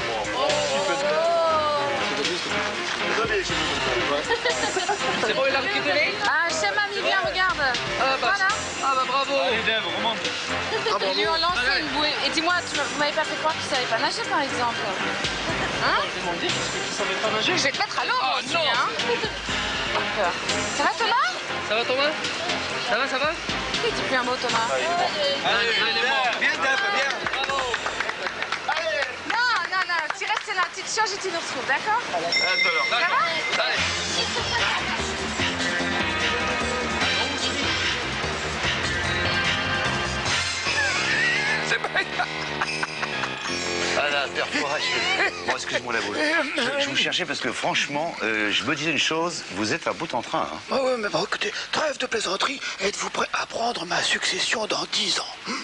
C'est bon, il a récupéré? Ah, chef mamie, viens, regarde. Ah bah, Voilà. ah bah bravo. Allez, Dave, remonte. Ils lui ont lancé une bouée. Et dis-moi, tu m'as- vous m'avez pas fait croire qu'il savait pas nager, par exemple? Hein? Ils m'ont dit qu'il savait pas nager. Je vais te mettre à l'eau, moi Ah, aussi, non. hein. Ça va, Thomas? Ça va, Thomas? Ça va, ça va? Pourquoi il dit plus un mot, Thomas? Allez, viens, Dave, viens. Bravo. Non, non, non, tu restes là, tu te changes et tu nous retrouves, d'accord? À tout à l'heure. Ça va? Allez. C'est pas... Ah la perforation. Bon, excuse-moi la boule. Je, je vous cherchais parce que franchement, euh, je me disais une chose, vous êtes un bout en train. Hein. Ah ouais, mais bon, écoutez, trêve de plaisanterie. Êtes-vous prêt à prendre ma succession dans dix ans? hmm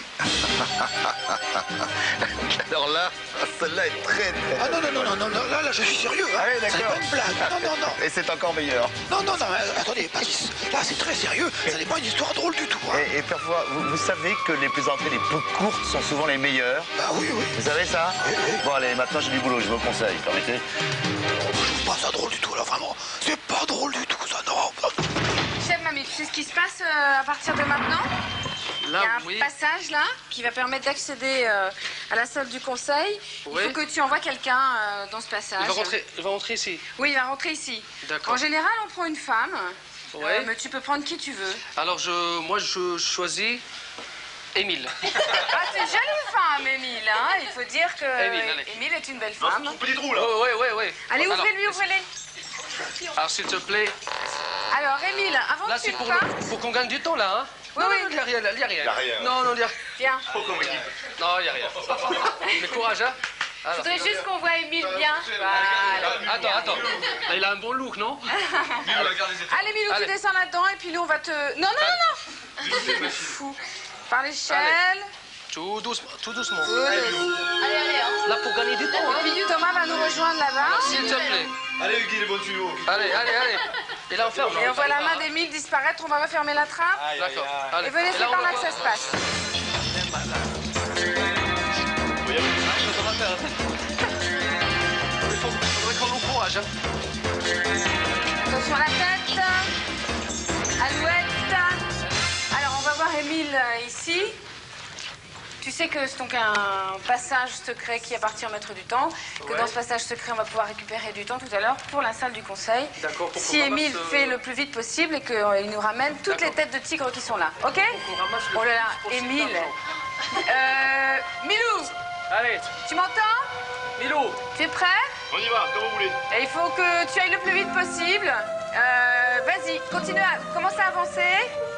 Alors là, celle-là est très très... Ah non, non, non, non, non, non, là, là, je suis sérieux. Hein. Ah oui, C'est d'accord. pas une blague. Non, non, non. Et c'est encore meilleur. Non, non, non, euh, attendez, Patrice. Là, c'est très sérieux. Ça n'est pas une histoire drôle du tout. Hein. Et, et parfois, vous, vous savez que les plaisanteries les plus courtes sont souvent les meilleures. Bah oui, oui. Vous savez ça? Oui, oui. Bon allez, maintenant j'ai du boulot, je vous conseille, permettez. Je trouve pas ça drôle du tout, là, vraiment. C'est pas drôle du tout, ça, non. Chef mamie, tu sais ce qui se passe euh, à partir de maintenant? Il y Là, a un oui. passage là qui va permettre d'accéder euh, à la salle du conseil. Oui. Il faut que tu envoies quelqu'un euh, dans ce passage. Il va rentrer, il va rentrer ici. Oui, il va rentrer ici. D'accord. En général, on prend une femme. Ouais. Euh, mais tu peux prendre qui tu veux. Alors, je, moi, je choisis Émile. Ah, c'est une jolie femme, Émile. Hein. Il faut dire que Émile, allez. Émile est une belle femme. Petit trou là. Oui, oui, oui, oui. Allez, Alors, ouvrez-lui, ouvrez-les. Alors, s'il te plaît, Alors, Émile, avant là, que tu c'est ne pour, partes... le- pour qu'on gagne du temps, là, hein? Oui, non, oui. non, il n'y a rien, là, il n'y a rien. Y a rien. Non, non, il n'y a Viens. Faut qu'on m'équipe. Non, il n'y a rien. Mais courage, hein? Je Alors. voudrais juste qu'on voit Émile bien. Voilà. Attends, attends. Là, il a un bon look, non? Allez, Milou, tu Allez. descends là-dedans et puis nous, on va te... Non, non, non, non. Fou. Par l'échelle. Tout doucement, tout doucement. Allez, allez, hein. Là, pour gagner du temps, hein? Et puis Thomas va nous rejoindre là-bas. S'il te plaît. Allez, Hugues, les bons tuyaux. Allez, allez, allez. Et là, on ferme. Et on voit la main d'Émile disparaître, on va refermer la trappe. D'accord. Allez. Et venez, c'est là, on par va là que ça voir. se passe. Il faut- faudrait qu'on encourage, hein? Attention à la tête. Alouette. Alors, on va voir Émile euh, ici. Tu sais que c'est donc un passage secret qui appartient au maître du temps, que Ouais. dans ce passage secret, on va pouvoir récupérer du temps tout à l'heure pour la salle du conseil. D'accord, pour Si qu'on Émile ramasse, euh, fait le plus vite possible et qu'il nous ramène toutes les têtes de tigres qui sont là. OK? qu'on ramasse le Oh là là, plus possible Émile. d'argent. Euh, Milou, Allez, tu m'entends? Milo. Tu es prêt? On y va, comme vous voulez. Et il faut que tu ailles le plus vite possible. Euh, vas-y, continue à commence à avancer.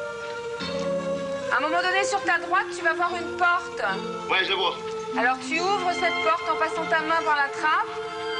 À un moment donné, sur ta droite, tu vas voir une porte. Ouais, je le vois. Alors tu ouvres cette porte en passant ta main par la trappe.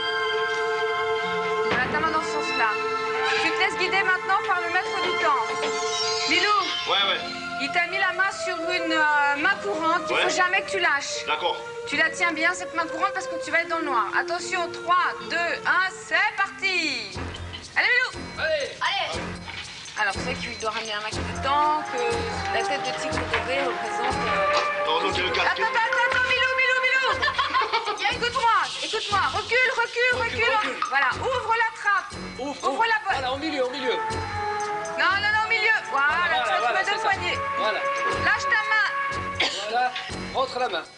Voilà, ta main dans ce sens-là. Tu te laisses guider maintenant par le maître du temps. Milou, Ouais, ouais. Il t'a mis la main sur une euh, main courante, il ne Ouais. faut jamais que tu lâches. D'accord. Tu la tiens bien, cette main courante, parce que tu vas être dans le noir. Attention, trois, deux, un, c'est parti. Allez, Milou. Allez. Allez. Alors, c'est vrai qu'il doit ramener un max de temps, que la tête de tigre doré représente... Euh... Heureusement qu'il y a le casque. Attends, attends, attends, Milou, Milou, Milou. Écoute-moi, écoute-moi. Recule, recule, recule. Recule, recule. Voilà, ouvre la trappe. Ouvre, Ouvre la boîte. Voilà, au milieu, au milieu. Non, non, non, au milieu. Voilà, Voilà, tu vas voilà, te mettre c'est deux ça. poignets. Voilà. Lâche ta main. Voilà. Rentre la main.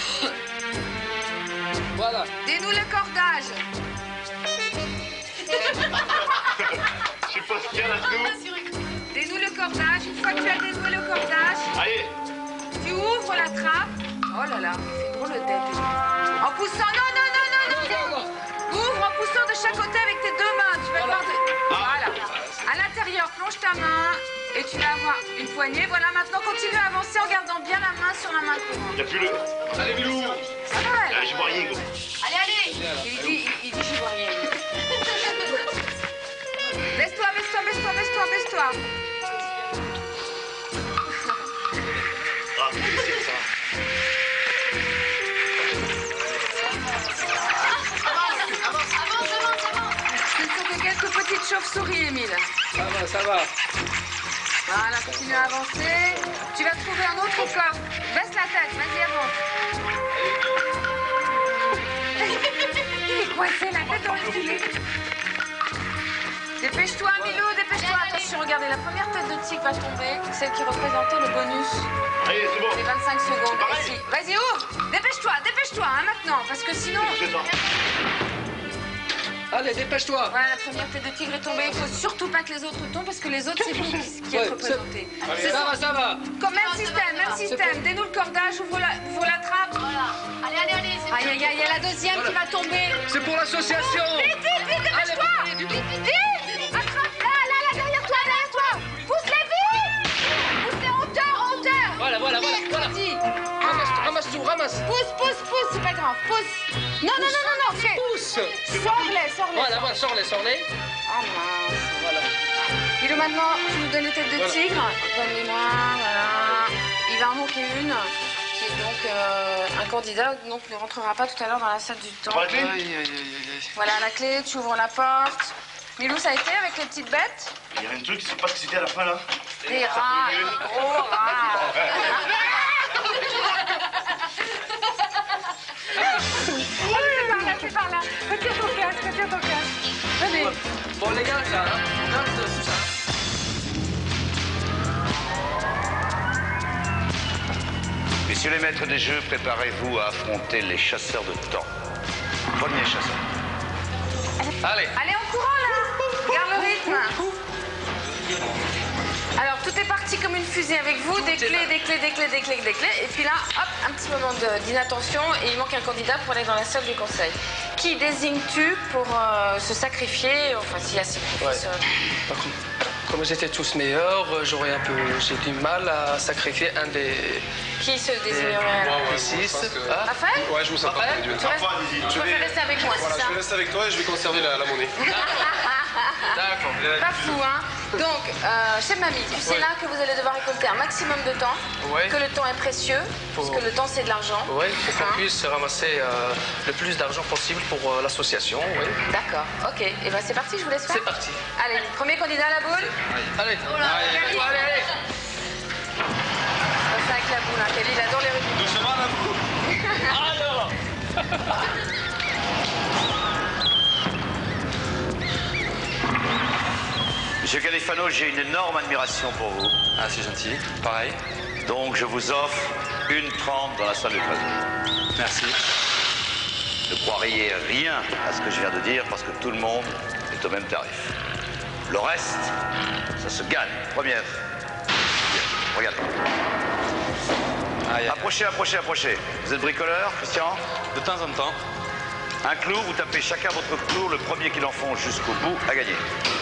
Voilà. Dénoue le cordage. Je sais pas ce qu'il y a là-dessous. Dénoue le cordage. Une fois que tu as dénoué le cordage, Allez. tu ouvres la trappe. Oh là là, il fait drôle de tête. En poussant, non, non, non, non, non. Ouvre en poussant de chaque côté avec tes deux mains. Tu vas Voilà. voir de... Voilà. À l'intérieur, plonge ta main et tu vas avoir une poignée. Voilà, maintenant continue à avancer en gardant bien la main sur la main courante. Il n'y a plus le. Allez, Milou. Ça va, Ah, elle. j'y vois rien, gros. Allez, allez. Il dit, il, il dit, j'y vois rien. Baisse-toi, baisse-toi, baisse-toi, baisse-toi, baisse-toi. Ah, c'est ça. Avance, avance, avance, avance. Ce ne sont que quelques petites chauves-souris, Émile. Ça va, ça va. Voilà, continue à avancer. Tu vas trouver un autre coffre. Baisse la tête, vas-y, avance. Il est coincé, la tête dans le filet. Dépêche-toi, Milou, dépêche-toi. Attention, regardez, la première tête de tigre va tomber, celle qui représentait le bonus Allez, c'est bon. des vingt-cinq secondes. Pareil. Ici. Vas-y, ouvre. Dépêche-toi, dépêche-toi, hein, maintenant, parce que sinon... Je sais pas. Allez, dépêche-toi. Voilà, la première tête de tigre est tombée. Il faut surtout pas que les autres tombent, parce que les autres, c'est vous qui, qui êtes Ouais, représentés. c'est- Ça va, ça va. Comme même système, même système. Dénoue le cordage, ouvre la, ouvre la trappe. Voilà. Allez, allez, allez. c'est Aïe, aïe, aïe, il y a la deuxième qui va tomber. C'est pour l'association. Vite, vite, vite, dépêche-toi. Allez, vite, Vite, vite, vite. Attrape, là, là, là, derrière toi, derrière toi. Pousse-les vite. Pousse-les en hauteur, en hauteur. Voilà, voilà, voilà, Vite, voilà. dis. Ramasse, ramasse tout, ramasse. Pousse, pousse, pousse, c'est pas grave, pousse. Non, non, non, non, non, fais. Pousse. Sors-les, sors-les. Voilà, voilà, sors-les, sors-les. Ah mince. Voilà. Milou, maintenant, tu nous donnes les têtes de Voilà. tigre. Donne-les-moi, voilà. Il va en manquer une, qui est donc euh, un candidat, donc ne rentrera pas tout à l'heure dans la salle du temps. Pas la clé. Aïe, aïe, aïe, aïe. Voilà la clé, tu ouvres la porte. Milou, ça a été avec les petites bêtes? Il y a un truc, c'est pas ce que c'était à la fin là. Des rats, des gros rats. C'est par là, c'est par là. Retire ton casque, retire ton casque. Venez. Bon, les gars, là, on garde tout ça. Messieurs les maîtres des jeux, préparez-vous à affronter les chasseurs de temps. Premier chasseur. Allez. Allez, en courant là. Regarde le rythme. Alors, tout est parti comme une fusée avec vous. Des clés, des clés, des clés, des clés, des clés. Et puis là, hop, un petit moment de- d'inattention et il manque un candidat pour aller dans la salle du conseil. Qui désignes-tu pour euh, se sacrifier? Enfin, s'il y a sacrifice. euh, Par contre, comme ils étaient tous meilleurs, euh, j'aurais un peu, j'ai du mal à sacrifier un des, Qui se désignerait alors? des six. Hein? Raphaël? Ouais, je vous sens pas Raphaël, du Tu restes- tu préfères rester avec moi, Voilà, c'est je ça? vais rester avec toi et je vais conserver la, la monnaie. D'accord. Pas fou, hein? Donc, euh, chef Mamie, c'est Ouais. là que vous allez devoir récolter un maximum de temps. Ouais. Que le temps est précieux, Faut- parce que le temps, c'est de l'argent. Oui, pour qu'on Hein? puisse ramasser euh, le plus d'argent possible pour euh, l'association. Oui. D'accord, ok. Et ben c'est parti, je vous laisse faire. C'est parti. Allez, premier candidat à la boule. Allez. Allez, allez, allez. On va faire avec la boule, hein. Kelly, il adore les rugby. Doucement là, vous. Alors. Monsieur Califano, j'ai une énorme admiration pour vous. Ah, c'est gentil. Pareil. Donc je vous offre une trente dans la salle de trésor. Merci. Ne croiriez rien à ce que je viens de dire parce que tout le monde est au même tarif. Le reste, ça se gagne. Première. Regarde. Aïe, aïe. Approchez, approchez, approchez. Vous êtes bricoleur, Christian? De temps en temps. Un clou, vous tapez chacun votre clou, le premier qui l'enfonce jusqu'au bout a gagné.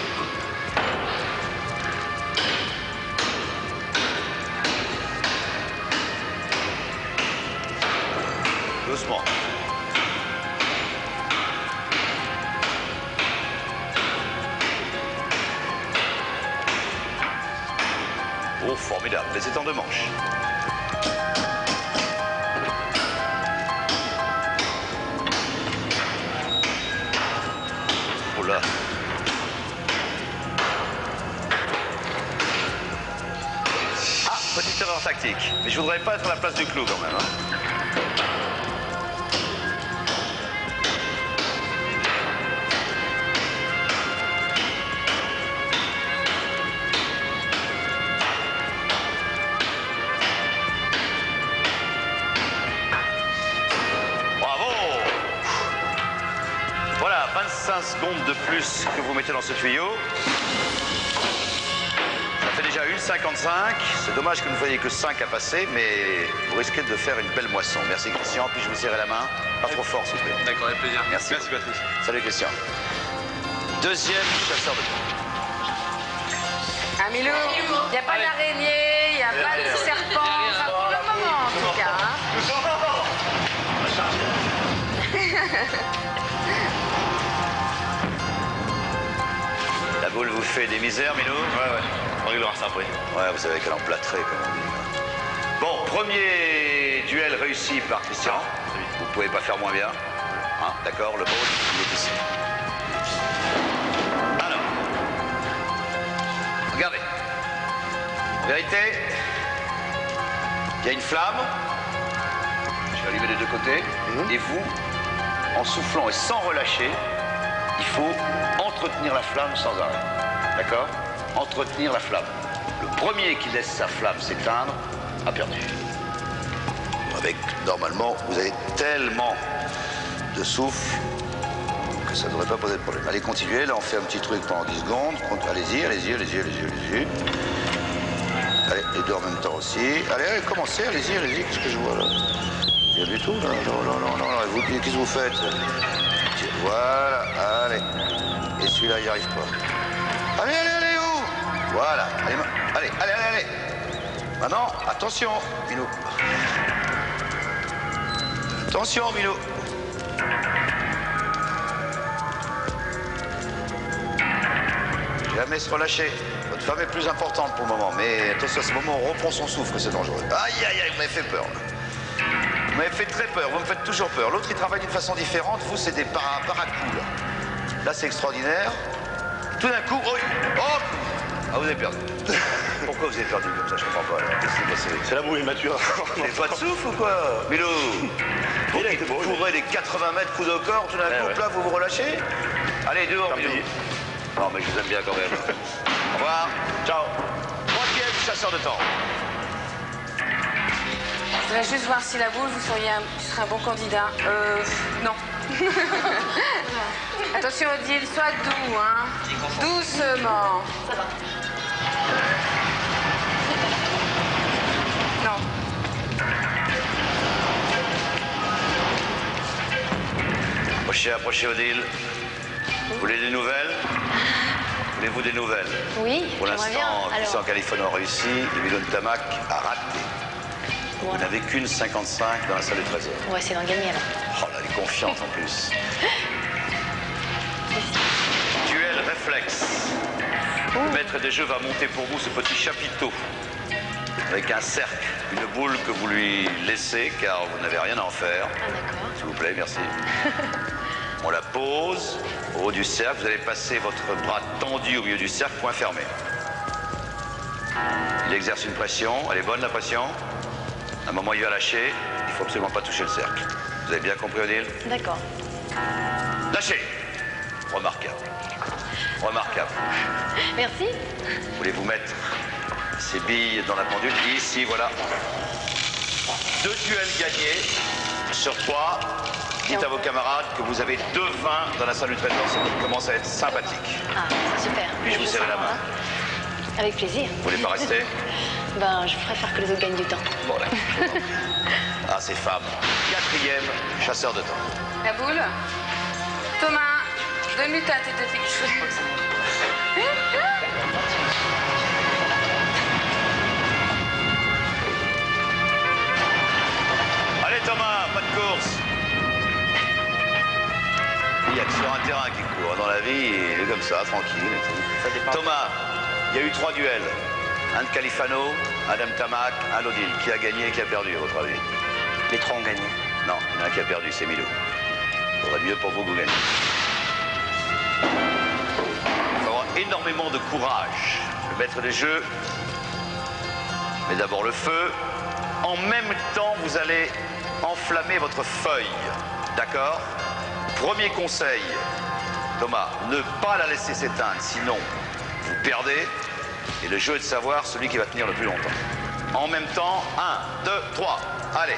Doucement. Oh, formidable. Formidable, mais c'est en deux manches. Oh là. Ah, petite erreur tactique. Mais je voudrais pas être à la place du clou quand même. Hein. vingt-cinq secondes de plus que vous mettez dans ce tuyau. Ça fait déjà une cinquante-cinq. C'est dommage que vous ne voyez que cinq à passer, mais vous risquez de faire une belle moisson. Merci Christian. Puis-je vous serrer la main? Pas trop fort, s'il vous plaît. D'accord, avec plaisir. Merci. Merci Patrice. Salut Christian. Deuxième chasseur de tête. Ah, Milou, il n'y a pas d'araignée, il n'y a pas de serpent. Enfin, pour le moment, en tout cas. Hein. La boule vous fait des misères, Milou? Ouais, ouais. On réglera ça après. Ouais, vous savez qu'elle emplâtrait, comme on dit. Bon, premier duel réussi par Christian. Vous ne pouvez pas faire moins bien. Hein, d'accord, le ball, il est ici. Alors, regardez. En vérité, il y a une flamme. Je vais allumer des deux côtés. Mmh. Et vous, en soufflant et sans relâcher, il faut entretenir la flamme sans arrêt. D'accord? Entretenir la flamme. Le premier qui laisse sa flamme s'éteindre a perdu. Avec, normalement, vous avez tellement de souffle que ça ne devrait pas poser de problème. Allez, continuez. Là, on fait un petit truc pendant dix secondes. Allez-y, allez-y, allez-y, allez-y, allez-y. Allez, les deux en même temps aussi. Allez, allez, commencez, allez-y, allez-y. Qu'est-ce que je vois là? Rien du tout, là. Non, non, non, non. Vous, qu'est-ce que vous faites? Voilà, allez. Et celui-là, il n'y arrive pas. Allez, allez, allez, où? Voilà. Allez, allez, allez, allez, allez. Maintenant, attention, Milou. Attention, Milou. Jamais se relâcher. Votre femme est plus importante pour le moment, mais attention, à ce moment, on reprend son souffle, c'est dangereux. Aïe, aïe, aïe, vous m'avez fait peur, là. Vous m'avez fait très peur, vous me faites toujours peur. L'autre, il travaille d'une façon différente. Vous, c'est des para paracoups, là. Là, c'est extraordinaire. Tout d'un coup, oh, oh ah, vous avez perdu. Pourquoi vous avez perdu comme ça? Je comprends pas. Qu'est-ce qui s'est passé? C'est la boule immature. Vous n'avez pas de souffle ou quoi? Milou, vous qui couvrez des quatre-vingts mètres coup de corps, tout d'un coup, ouais, là, vous vous relâchez? Allez, dehors, Milou. Non, mais je vous aime bien quand même. Au revoir. Ciao. Troisième chasseur de temps. Je voudrais juste voir si la boule, vous seriez un, vous serez un bon candidat. Euh, non. Attention, Odile, sois doux, hein. Doucement. Ça va. Non. Approchez, approchez, Odile. Vous voulez des nouvelles? Voulez-vous des nouvelles? Oui, pour l'instant, Christian Califano a réussi, le Milou Ntamak a raté. Voilà. Vous n'avez qu'une cinquante-cinq dans la salle de trésor. On va essayer d'en gagner alors. Oh là, elle est confiante en plus. Duel réflexe. Ouh. Le maître des jeux va monter pour vous ce petit chapiteau avec un cercle, une boule que vous lui laissez car vous n'avez rien à en faire. Ah d'accord. S'il vous plaît, merci. On la pose au haut du cercle. Vous allez passer votre bras tendu au milieu du cercle, point fermé. Il exerce une pression. Elle est bonne, la pression? À un moment, il va lâcher. Il ne faut absolument pas toucher le cercle. Vous avez bien compris, Odile? D'accord. Lâchez. Remarquable. Remarquable. Merci. Voulez-vous mettre ces billes dans la pendule? Ici, voilà. Deux duels gagnés sur trois. Dites à vos camarades que vous avez deux vins dans la salle du trésor. Ça commence à être sympathique. Ah, super. Puis je vous serrer la main. Avec plaisir. Vous voulez pas rester? Ben, je préfère que les autres gagnent du temps. Bon, là. Ah, ces femmes. Quatrième chasseur de temps. La boule. Thomas, donne-lui ta tête de fixe. Allez, Thomas, pas de course. Il y a que sur un terrain qui court. Dans la vie, il est comme ça, tranquille. Thomas, il y a eu trois duels. Un de Califano, Adam Tamac, un Lodil. Qui a gagné et qui a perdu, à votre avis? Les trois ont gagné. Non, il y en a un qui a perdu, c'est Milou. Il faudrait mieux pour vous que vous gagnez. Il faut avoir énormément de courage. Le maître des jeux met d'abord le feu. En même temps, vous allez enflammer votre feuille. D'accord? Premier conseil, Thomas, ne pas la laisser s'éteindre, sinon vous perdez. Et le jeu est de savoir celui qui va tenir le plus longtemps. En même temps, un, deux, trois, allez.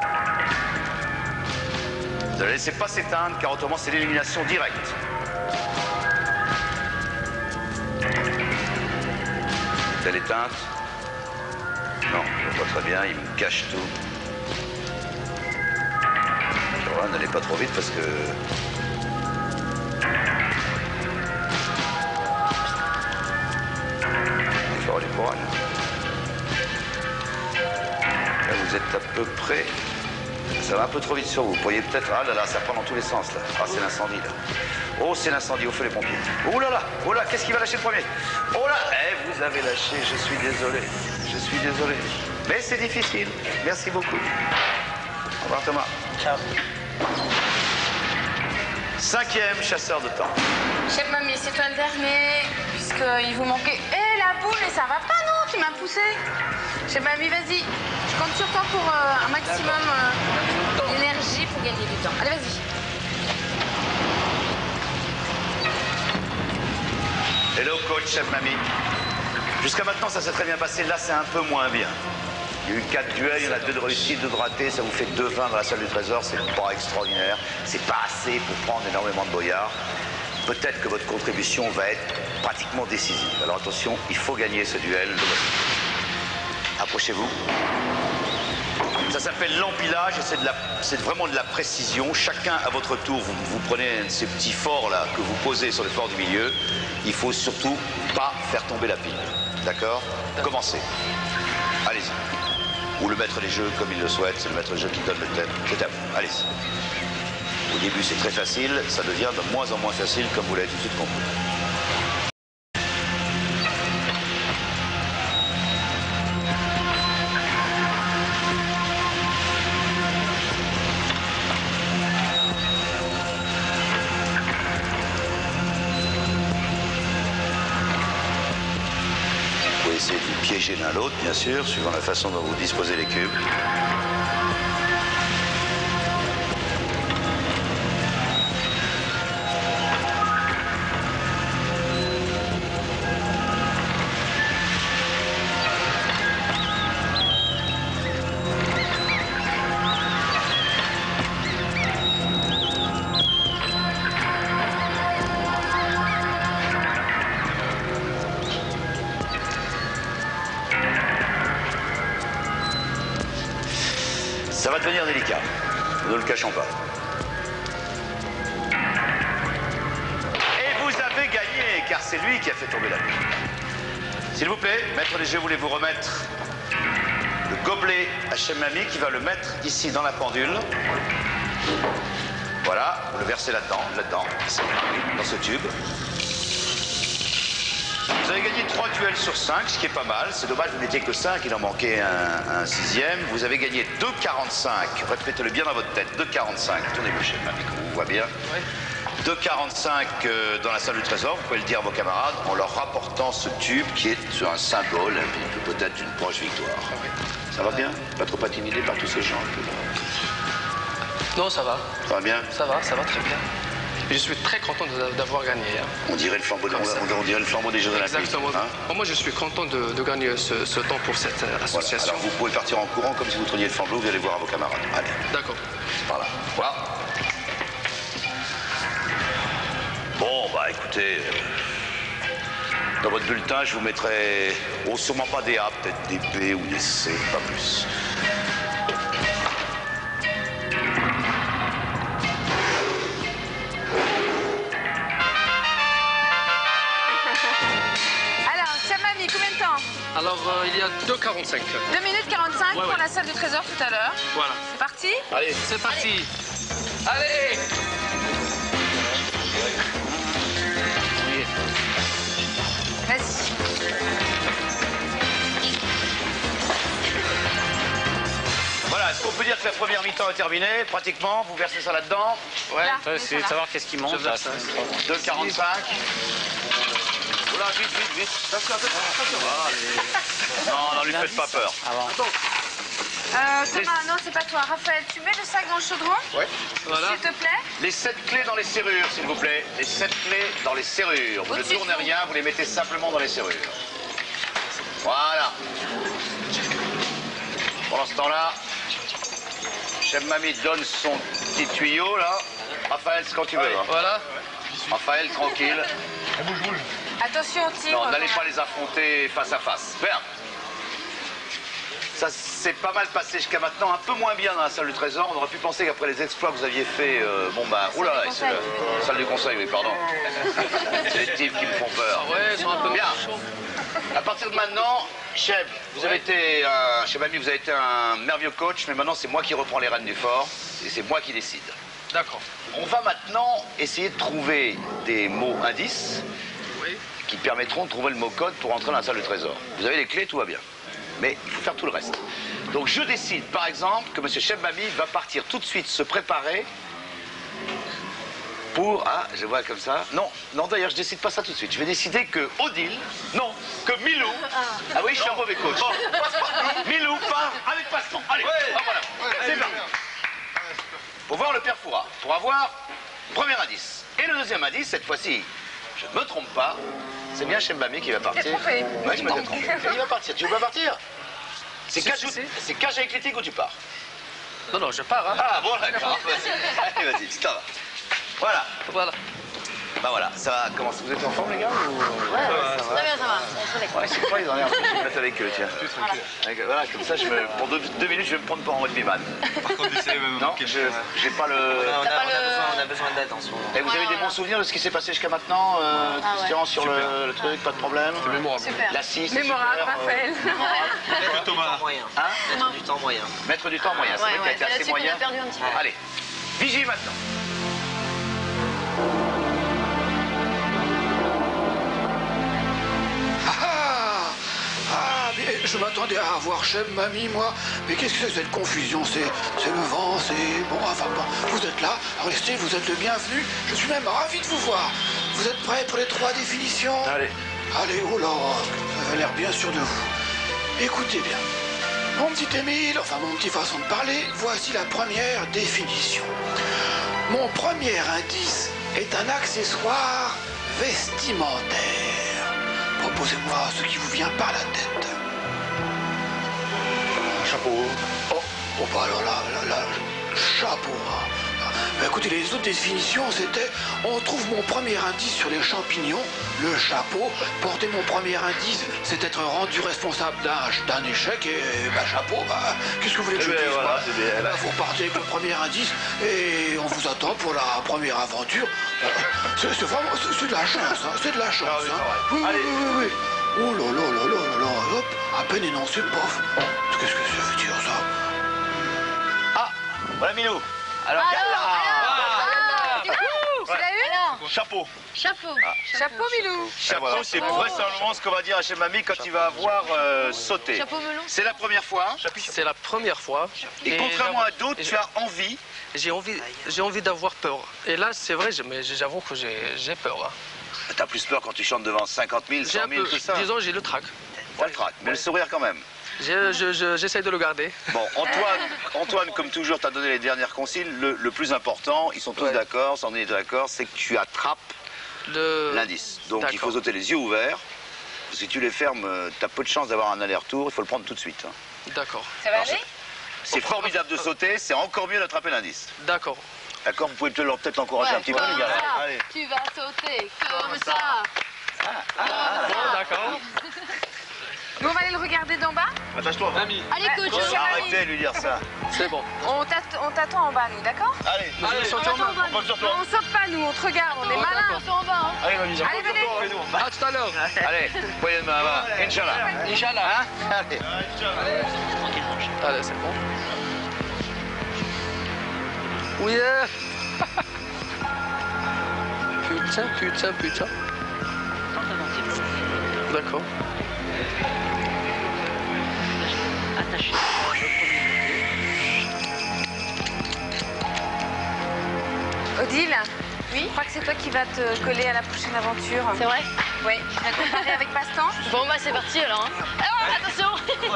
Ne la laissez pas s'éteindre, car autrement c'est l'élimination directe. Elle est éteinte? Non, pas très bien, il me cache tout. Voilà, n'allez pas trop vite parce que... Il faut avoir du courage. Là, vous êtes à peu près... Ça va un peu trop vite sur vous. Vous pourriez peut-être... Ah là là, ça prend dans tous les sens là. Ah, c'est l'incendie là. Oh, c'est l'incendie, au feu les pompiers. Oh là là, oh là, qu'est-ce qui va lâcher le premier? Oh là, eh, vous avez lâché, je suis désolé. Je suis désolé. Mais c'est difficile. Merci beaucoup. Au revoir Thomas. Ciao. Cinquième chasseur de temps. Chef Mamie, c'est toi le dernier, puisqu'il vous manquait... Eh, la boule, et ça va pas, non? Tu m'as poussé. Chef Mamie, vas-y. Je compte sur toi pour euh, un maximum euh, d'énergie pour gagner du temps. Allez, vas-y. Hello, coach, chef Mamie. Jusqu'à maintenant, ça s'est très bien passé. Là, c'est un peu moins bien. Il y a eu quatre duels, il y en a deux de réussite, deux de ratés. Ça vous fait deux vingt dans la salle du trésor. C'est pas extraordinaire. C'est pas assez pour prendre énormément de boyards. Peut-être que votre contribution va être pratiquement décisive. Alors attention, il faut gagner ce duel. Approchez-vous. Ça s'appelle l'empilage et c'est de la, c'est vraiment de la précision. Chacun à votre tour, vous, vous prenez un de ces petits forts là que vous posez sur le fort du milieu. Il faut surtout pas faire tomber la pile. D'accord? Commencez. Allez-y. Ou le maître des jeux comme il le souhaite. C'est le maître des jeux qui donne le thème. C'est à vous. Allez-y. Au début c'est très facile. Ça devient de moins en moins facile comme vous l'avez tout de suite compris. Essayer de vous piéger l'un l'autre, bien sûr, suivant la façon dont vous disposez les cubes. Ça va devenir délicat, ne le cachons pas. Et vous avez gagné, car c'est lui qui a fait tomber la pile. S'il vous plaît, maître des jeux, voulez-vous remettre le gobelet à Chef Mamie qui va le mettre ici dans la pendule. Voilà, vous le versez là-dedans, là-dedans, dans ce tube. Vous avez gagné trois duels sur cinq, ce qui est pas mal. C'est dommage, vous n'étiez que cinq, il en manquait un, un sixième. Vous avez gagné deux quarante-cinq. Répétez-le bien dans votre tête. deux quarante-cinq. Tournez-vous, chef Mamie, comme on voit bien. Oui. deux quarante-cinq euh, dans la salle du trésor. Vous pouvez le dire à vos camarades en leur rapportant ce tube qui est un symbole, peut-être d'une proche victoire. Oui. Ça va bien? Pas trop intimidé par tous ces gens? Non, ça va. Ça va bien? Ça va, ça va très bien. Je suis très content d'avoir gagné. Hein. On dirait le flambeau, de, on, on dirait le flambeau des Jeux Olympiques. Exactement. Hein? Moi, je suis content de, de gagner ce, ce temps pour cette euh, association. Voilà. Alors, vous pouvez partir en courant comme si vous tourniez le flambeau, vous allez voir à vos camarades. Allez. D'accord. Par là. Voilà. Bon, bah écoutez, euh, dans votre bulletin, je vous mettrai, oh, sûrement pas des A, peut-être des B ou des C, pas plus. Alors, euh, il y a deux quarante-cinq. deux minutes quarante-cinq ouais, pour ouais. la salle de trésor tout à l'heure. Voilà. C'est parti? Allez, c'est parti. Allez! Vas-y. peut dire que la première mi-temps est terminée, pratiquement. Vous versez ça là-dedans. Ouais, ouais c'est de savoir qu'est-ce qui monte. deux quarante-cinq. Oula, vite, vite, vite. Attention, attention, attention. Non, non, lui faites pas peur. Euh, Thomas, non, c'est pas toi. Raphaël, tu mets le sac dans le chaudron? Oui. Voilà. S'il te plaît. Les sept clés dans les serrures, s'il vous plaît. Les sept clés dans les serrures. Vous ne tournez rien, vous les mettez simplement dans les serrures. Voilà. Pendant ce temps-là, Chef Mamie donne son petit tuyau, là. Raphaël, c'est quand tu veux. Ouais, hein. Voilà. Raphaël, tranquille. Bouge, bouge. Attention au tir. Non, n'allez pas les affronter face à face. Bien. Ça s'est pas mal passé jusqu'à maintenant, un peu moins bien dans la salle du trésor. On aurait pu penser qu'après les exploits que vous aviez fait, euh, bon bah, oula, c'est la salle du conseil, oui, pardon. C'est les types qui me font peur. Ah ouais, ils sont un peu bien. chauds. À partir de maintenant, Cheb, vous avez été, un, Cheb Mamie, vous avez été un merveilleux coach, mais maintenant c'est moi qui reprends les rênes du fort et c'est moi qui décide. D'accord. On va maintenant essayer de trouver des mots indices Oui. qui permettront de trouver le mot code pour entrer dans la salle du trésor. Vous avez les clés, tout va bien. Mais il faut faire tout le reste. Donc je décide, par exemple, que M. Chef Mamie va partir tout de suite se préparer pour... Ah, je vois comme ça. Non, non, d'ailleurs, je décide pas ça tout de suite. Je vais décider que Odile, non, que Milou... Ah oui, je suis un mauvais coach. Milou part avec Paston. Allez, ah, voilà. C'est parti. Pour voir le père Fouras, pour avoir premier indice. Et le deuxième indice, cette fois-ci, je ne me trompe pas, c'est bien Chef Mamie qui va partir. T'es trompé. Oui, je me suis trompé. Il va partir. Tu veux pas partir? C'est Si, cage, si, si. c'est cage avec critique ou tu pars? Non, non, je pars. Hein. Ah bon, d'accord. Vas-y, vas-y, tu t'en vas. Voilà. Voilà. Bah voilà, ça va commencer. Vous êtes en forme, les gars ou... Ouais, ça va bien, ça va. Ouais, c'est pas, ils ont l'air. Je vais me mettre avec eux, tiens. Voilà, voilà comme ça, je me... pour deux, deux minutes, je vais me prendre pour un rugbyman. Par contre, essayez même. Non, je j'ai pas le... On a, on a pas besoin, le- on a besoin d'attention. Et vous avez des bons souvenirs de ce qui s'est passé jusqu'à maintenant, euh, Ah ouais. Christian, sur le, le truc, pas de problème. C'est mémorable. Super. La scie, c'est Mémorable, super, euh, Raphaël. Mettre du temps moyen. Hein Mettre du temps moyen. Mettre du temps moyen, c'est Ouais, vrai ouais, qu'il a c'est été assez là-dessus qu'on moyen. a perdu un petit peu. Allez, vigie maintenant. Ah, ah, mais je m'attendais à avoir Chef Mamie, moi. Mais qu'est-ce que c'est que cette confusion? C'est c'est le vent, c'est... Bon, enfin, bon, vous êtes là, restez, vous êtes le bienvenu. Je suis même ravi de vous voir. Vous êtes prêts pour les trois définitions? Allez. Allez, oh là, ça avait l'air bien sûr de vous. Écoutez bien. Mon petit Émile, enfin mon petit façon de parler, voici la première définition. Mon premier indice est un accessoire vestimentaire. Proposez-moi ce qui vous vient par la tête. Un chapeau. Oh, oh bah alors là, là, là, chapeau. Hein. Bah, écoutez, les autres définitions, c'était on trouve mon premier indice sur les champignons, le chapeau. Porter mon premier indice, c'est être rendu responsable d'un d'un échec et bah chapeau, bah qu'est-ce que vous voulez que je Eh ben, dise voilà, moi c'est bien, Bah, là. vous repartez avec le premier indice et on vous attend pour la première aventure. Euh, C'est c'est vraiment, c'est c'est de la chance, hein, c'est de la chance. Ah oui, hein. c'est vrai. Oui, oui, Allez. oui, oui, oui. Oh là là là là là là, hop, à peine énoncé, pof. Qu'est-ce que ça veut dire ça? Ah, voilà Milou. Alors, Alors, alors, Du coup, tu l'as eu? alors, chapeau. chapeau. Chapeau, Milou. Chapeau, c'est vraisemblablement ce qu'on va dire à Chef Mamie quand il va avoir euh, sauté. Chapeau melon. C'est la première fois. C'est la première fois. Et contrairement à d'autres, et tu as envie. J'ai envie, j'ai envie d'avoir peur. Et là, c'est vrai, je- mais j'avoue que j'ai j'ai peur. Hein. T'as plus peur quand tu chantes devant cinquante mille, J'ai cent un mille, peu, tout ça. disons, j'ai le trac. T'as le trac, mais le sourire quand même. J'ai- je- je- J'essaye de le garder. Bon, Antoine, Antoine, comme toujours, t'as donné les dernières consignes. Le, le plus important, ils sont tous Ouais. d'accord, Sandrine est d'accord, c'est que tu attrapes Le... l'indice. Donc il faut D'accord. sauter les yeux ouverts. Si tu les fermes, euh, t'as peu de chance d'avoir un aller-retour. Il faut le prendre tout de suite. hein. D'accord. Ça va Alors, aller? C'est formidable de sauter, c'est encore mieux d'attraper l'indice. D'accord. D'accord, vous pouvez peut-être leur- peut-être l'encourager Ouais, un petit peu, comme les gars. ça. Allez. Tu vas sauter comme ça. Bon, d'accord. Nous, on va aller le regarder d'en bas. Attache-toi. Mamie. Allez, coach. Arrêtez de lui dire ça. C'est bon. On t'att- on t'attend en bas, nous, d'accord? Allez, Allez, On attend en bas. on compte sur Non, toi. on saute pas, nous, on te regarde, on est malins. Attention en bas. Hein. Allez, Mamie, Allez, venez. À tout à l'heure. Allez, poignée de main, va. Inch'Allah. Inch'Allah. Hein Allez. Allez, c'est bon. Oui. euh. Putain, putain, putain. D'accord. Odile, oui. Je crois que c'est toi qui vas te coller à la prochaine aventure. C'est vrai? Oui. Tu vas comparer avec Passe-temps. Bon, bah, c'est parti alors. Hein. Alors, attention.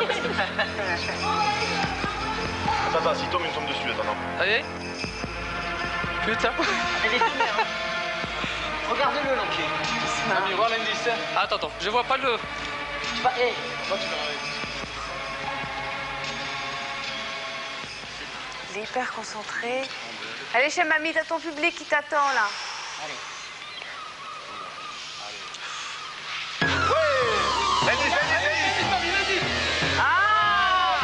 Attends, attends, s'il tombe, il tombe dessus, attends, non. Allez. Putain. Elle est tombée, hein. Regarde-le, l'enquête. Ah, voir l'indice. Attends, attends, je vois pas le... Tu vas... Hé, moi, tu vas... Il est hyper concentré. Allez chez mamie, t'as ton public qui t'attend là. Allez. Vas-y, vas-y, vas-y. Ah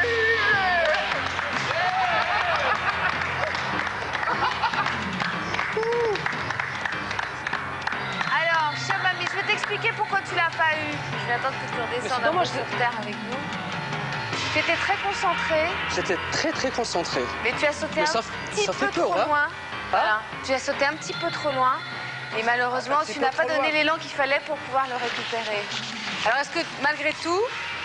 Alors, chère mamie, je vais t'expliquer pourquoi tu l'as pas eu. Je vais attendre que tu redescendes un peu sur terre avec nous. Tu étais très concentré. J'étais très très concentré. Mais tu as sauté Mais un ça, petit ça peu fait peur, trop hein. loin. Voilà. Tu as sauté un petit peu trop loin. Et malheureusement, Un petit tu peu n'as pas trop donné loin. l'élan qu'il fallait pour pouvoir le récupérer. Alors, est-ce que malgré tout...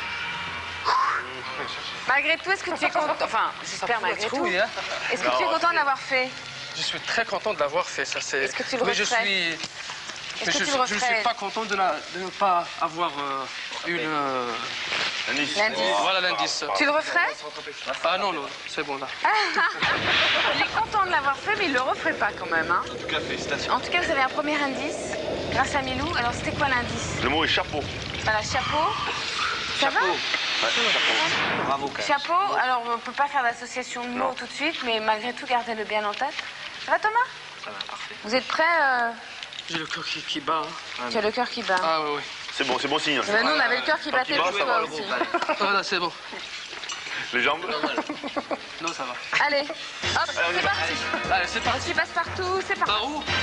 Malgré tout, est-ce que tu es content... Enfin, j'espère malgré tout. Hein. Est-ce que tu es content de l'avoir fait? Je suis très content de l'avoir fait, ça c'est... Est-ce que tu le Mais je referais? suis... Est-ce Mais que je, tu suis- le je ne referais? suis pas content de, la- de ne pas avoir euh, eu le... L'indice. L'indice. Voilà l'indice. Tu le referais? Ah non, non, c'est bon là. Il est content de l'avoir fait, mais il le referait pas quand même. Hein. En tout cas, félicitations. En tout cas, vous avez un premier indice grâce à Milou. Alors, c'était quoi l'indice? Le mot est chapeau. Voilà, chapeau. Ça va? Ouais, chapeau. Bravo, quand même. Chapeau. Alors, on peut pas faire d'association de mots tout de suite, mais malgré tout, gardez-le bien en tête. Ça va, Thomas? Ça va, parfait. Vous êtes prêts? euh J'ai le cœur qui, qui bat. Hein. Tu as le cœur qui bat. Ah oui, oui. C'est bon, c'est bon signe. Mais nous, on avait le cœur qui Quand battait il bat, pour ça toi va, le aussi. Voilà, c'est bon. Les jambes. Non, ça va. Allez, hop, c'est parti. Allez, c'est parti. Tu passes partout, c'est parti. Par où?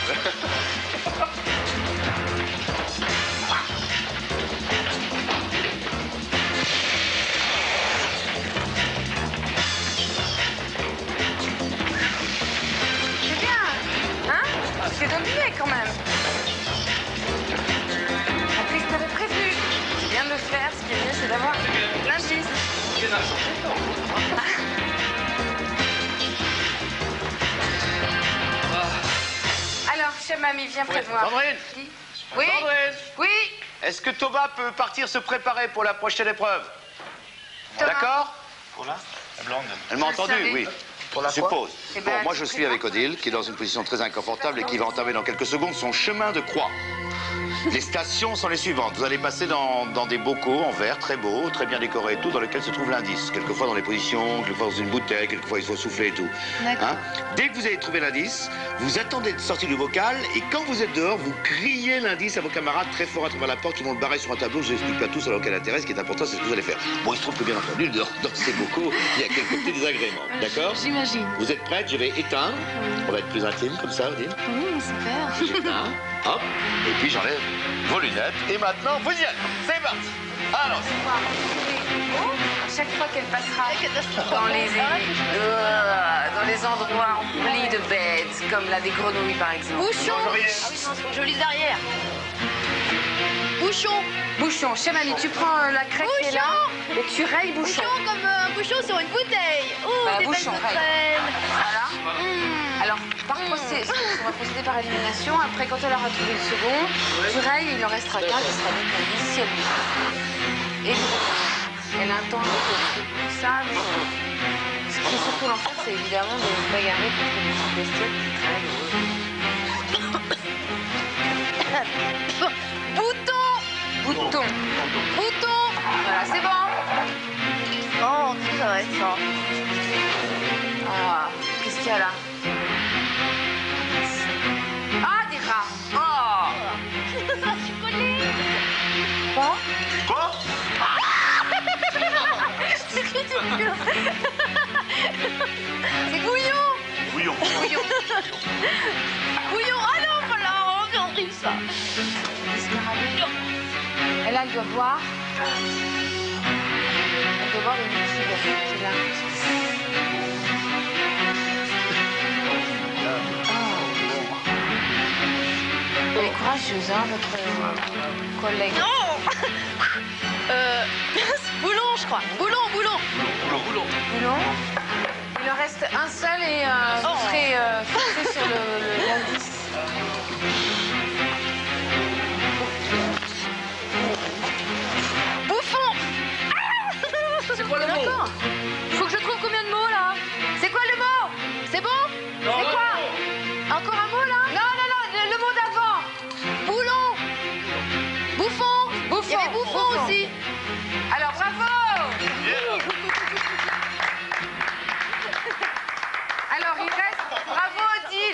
C'est bien, hein? Tu t'es dominé quand même. Après, je t'avais prévu. C'est bien de le faire, ce qui est mieux, c'est d'avoir l'indice. Alors, chère mamie, viens près de moi. Sandrine. Oui? Sandrine. Oui? Est-ce que Thomas peut partir se préparer pour la prochaine épreuve? Thomas. D'accord? Pour là La blonde. Elle m'a Je le entendu, savais. oui. Pour la Je suppose. Eh Bon, ben, moi tu je suis prépares. avec Odile, qui est dans une position très inconfortable et qui va entamer dans quelques secondes son chemin de croix. Les stations sont les suivantes. Vous allez passer dans, dans des bocaux en verre, très beaux, très bien décorés et tout, dans lesquels se trouve l'indice. Quelquefois dans les positions, quelquefois dans une bouteille, quelquefois il faut souffler et tout. Hein? Dès que vous avez trouvé l'indice, vous attendez de sortir du bocal et quand vous êtes dehors, vous criez l'indice à vos camarades très fort à travers la porte. Ils vont le barrer sur un tableau. Je vous explique pas tous alors quel intérêt. Ce qui est important, c'est ce que vous allez faire. Bon, il se trouve que bien entendu, dans, dans ces bocaux, il y a quelques petits désagréments. D'accord? J'imagine. Vous êtes prête? Je vais éteindre. On va être plus intime comme ça, Odile. Mmh, super. J'éteins. Hop. Et puis j'enlève vos lunettes. Et maintenant, vous y êtes. C'est parti. Alors. Chaque fois qu'elle passera dans les, euh, dans les endroits remplis de bêtes, comme là des grenouilles par exemple. Bouchon. Ah oui, non, c'est je lis derrière. Bouchon. Bouchon. Chez mamie, tu prends euh, la crête qui est là et tu rayes bouchon. Bouchon comme euh, un bouchon sur une bouteille. Oh, Voilà, des bouchon, belles raye. crème. Voilà. Mmh. Alors, par procé- on va procéder par élimination. Après, quand elle aura trouvé le second, tu rayes et il en restera qu'un qui sera donc un si elle veut. Et elle a un temps de tout ça, mais ce qui est surtout l'enfer, c'est évidemment de se bagarrer contre une bestiole qui traîne. Bouton. Bouton. Bouton. Voilà, c'est bon. Oh, ça va être ça. Ah, qu'est-ce qu'il y a là? Ah, des rats. Oh. Je suis collée. Quoi? Quoi? C'est Gouillon. Bouillon. Bouillon. Bouillon. Ah non, pas là. Oh, c'est horrible ça. Et là, elle doit boire. Elle doit boire le liquide qui est là. Elle est courageuse, hein, votre euh, collègue. Non. euh, Boulon, je crois. Boulon, boulon. Boulon. Boulon. Boulon. Il en reste un seul et euh, vous serez euh, fixé sur le, le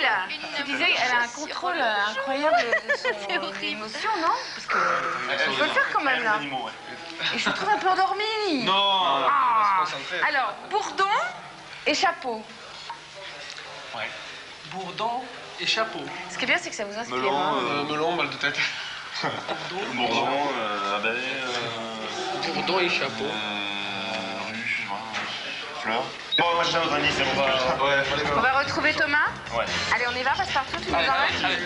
Odile, tu disais qu'elle a un contrôle incroyable de son émotion, non? Parce que il faut le faire quand même, là. Et je te trouve un peu endormie. Non, ah. Alors, bourdon et chapeau. Ouais. Bourdon et chapeau. Ce qui est bien, c'est que ça vous inspire. Melon, hein. euh, melon, mal de tête. Bourdon, euh, abeille, euh, Bourdon et chapeau. euh, rue, je sais pas, fleur. Bon, moi je tiens aux indices, c'est bon. Ouais, fallait On va retrouver Thomas. Ouais. Allez, on y va, passe-partout, tu nous Allez, emmènes. allez.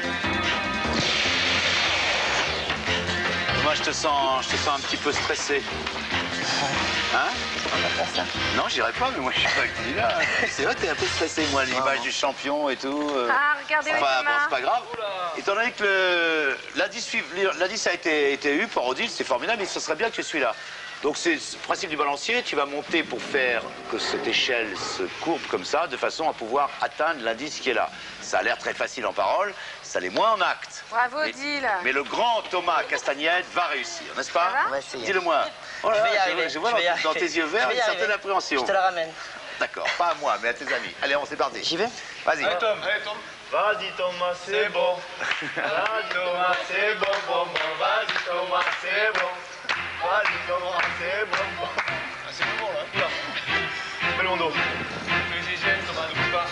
Moi, je te sens, je te sens un petit peu stressé. Hein? Non, j'irai pas, mais moi, je suis pas avec lui là. C'est vrai que t'es un peu stressé, moi, l'image du champion et tout. euh. Ah, regardez, Enfin, Thomas. bon, c'est pas grave. Étant donné que le- l'indice suiv- l'indice a été, été eu par Odile, c'est formidable, mais ce serait bien que tu sois là. Donc, c'est le principe du balancier, tu vas monter pour faire que cette échelle se courbe comme ça, de façon à pouvoir atteindre l'indice qui est là. Ça a l'air très facile en parole, ça l'est moins en acte. Bravo, Mais- Odile. Mais le grand Thomas Castagnette va réussir, n'est-ce pas? Ça va? On va essayer. Dis-le-moi. Oh là Je vais là, y arriver. Je vois je vais y dans, dans arriver. tes yeux verts Je vais une y certaine arriver. appréhension. Je te la ramène. D'accord, pas à moi, mais à tes amis. Allez, on c'est parti. J'y vais? Vas-y. Allez, Tom, allez, Tom. Vas-y, Thomas, c'est bon. Vas-y, Thomas, c'est bon, bon, bon. Vas-y, Thomas, c'est bon. Vas-y, Thomas, c'est bon, bon. Ah, c'est bon, là. Oula. Fais le mon dos. Fais les hygiènes, Thomas, ne bouge pas.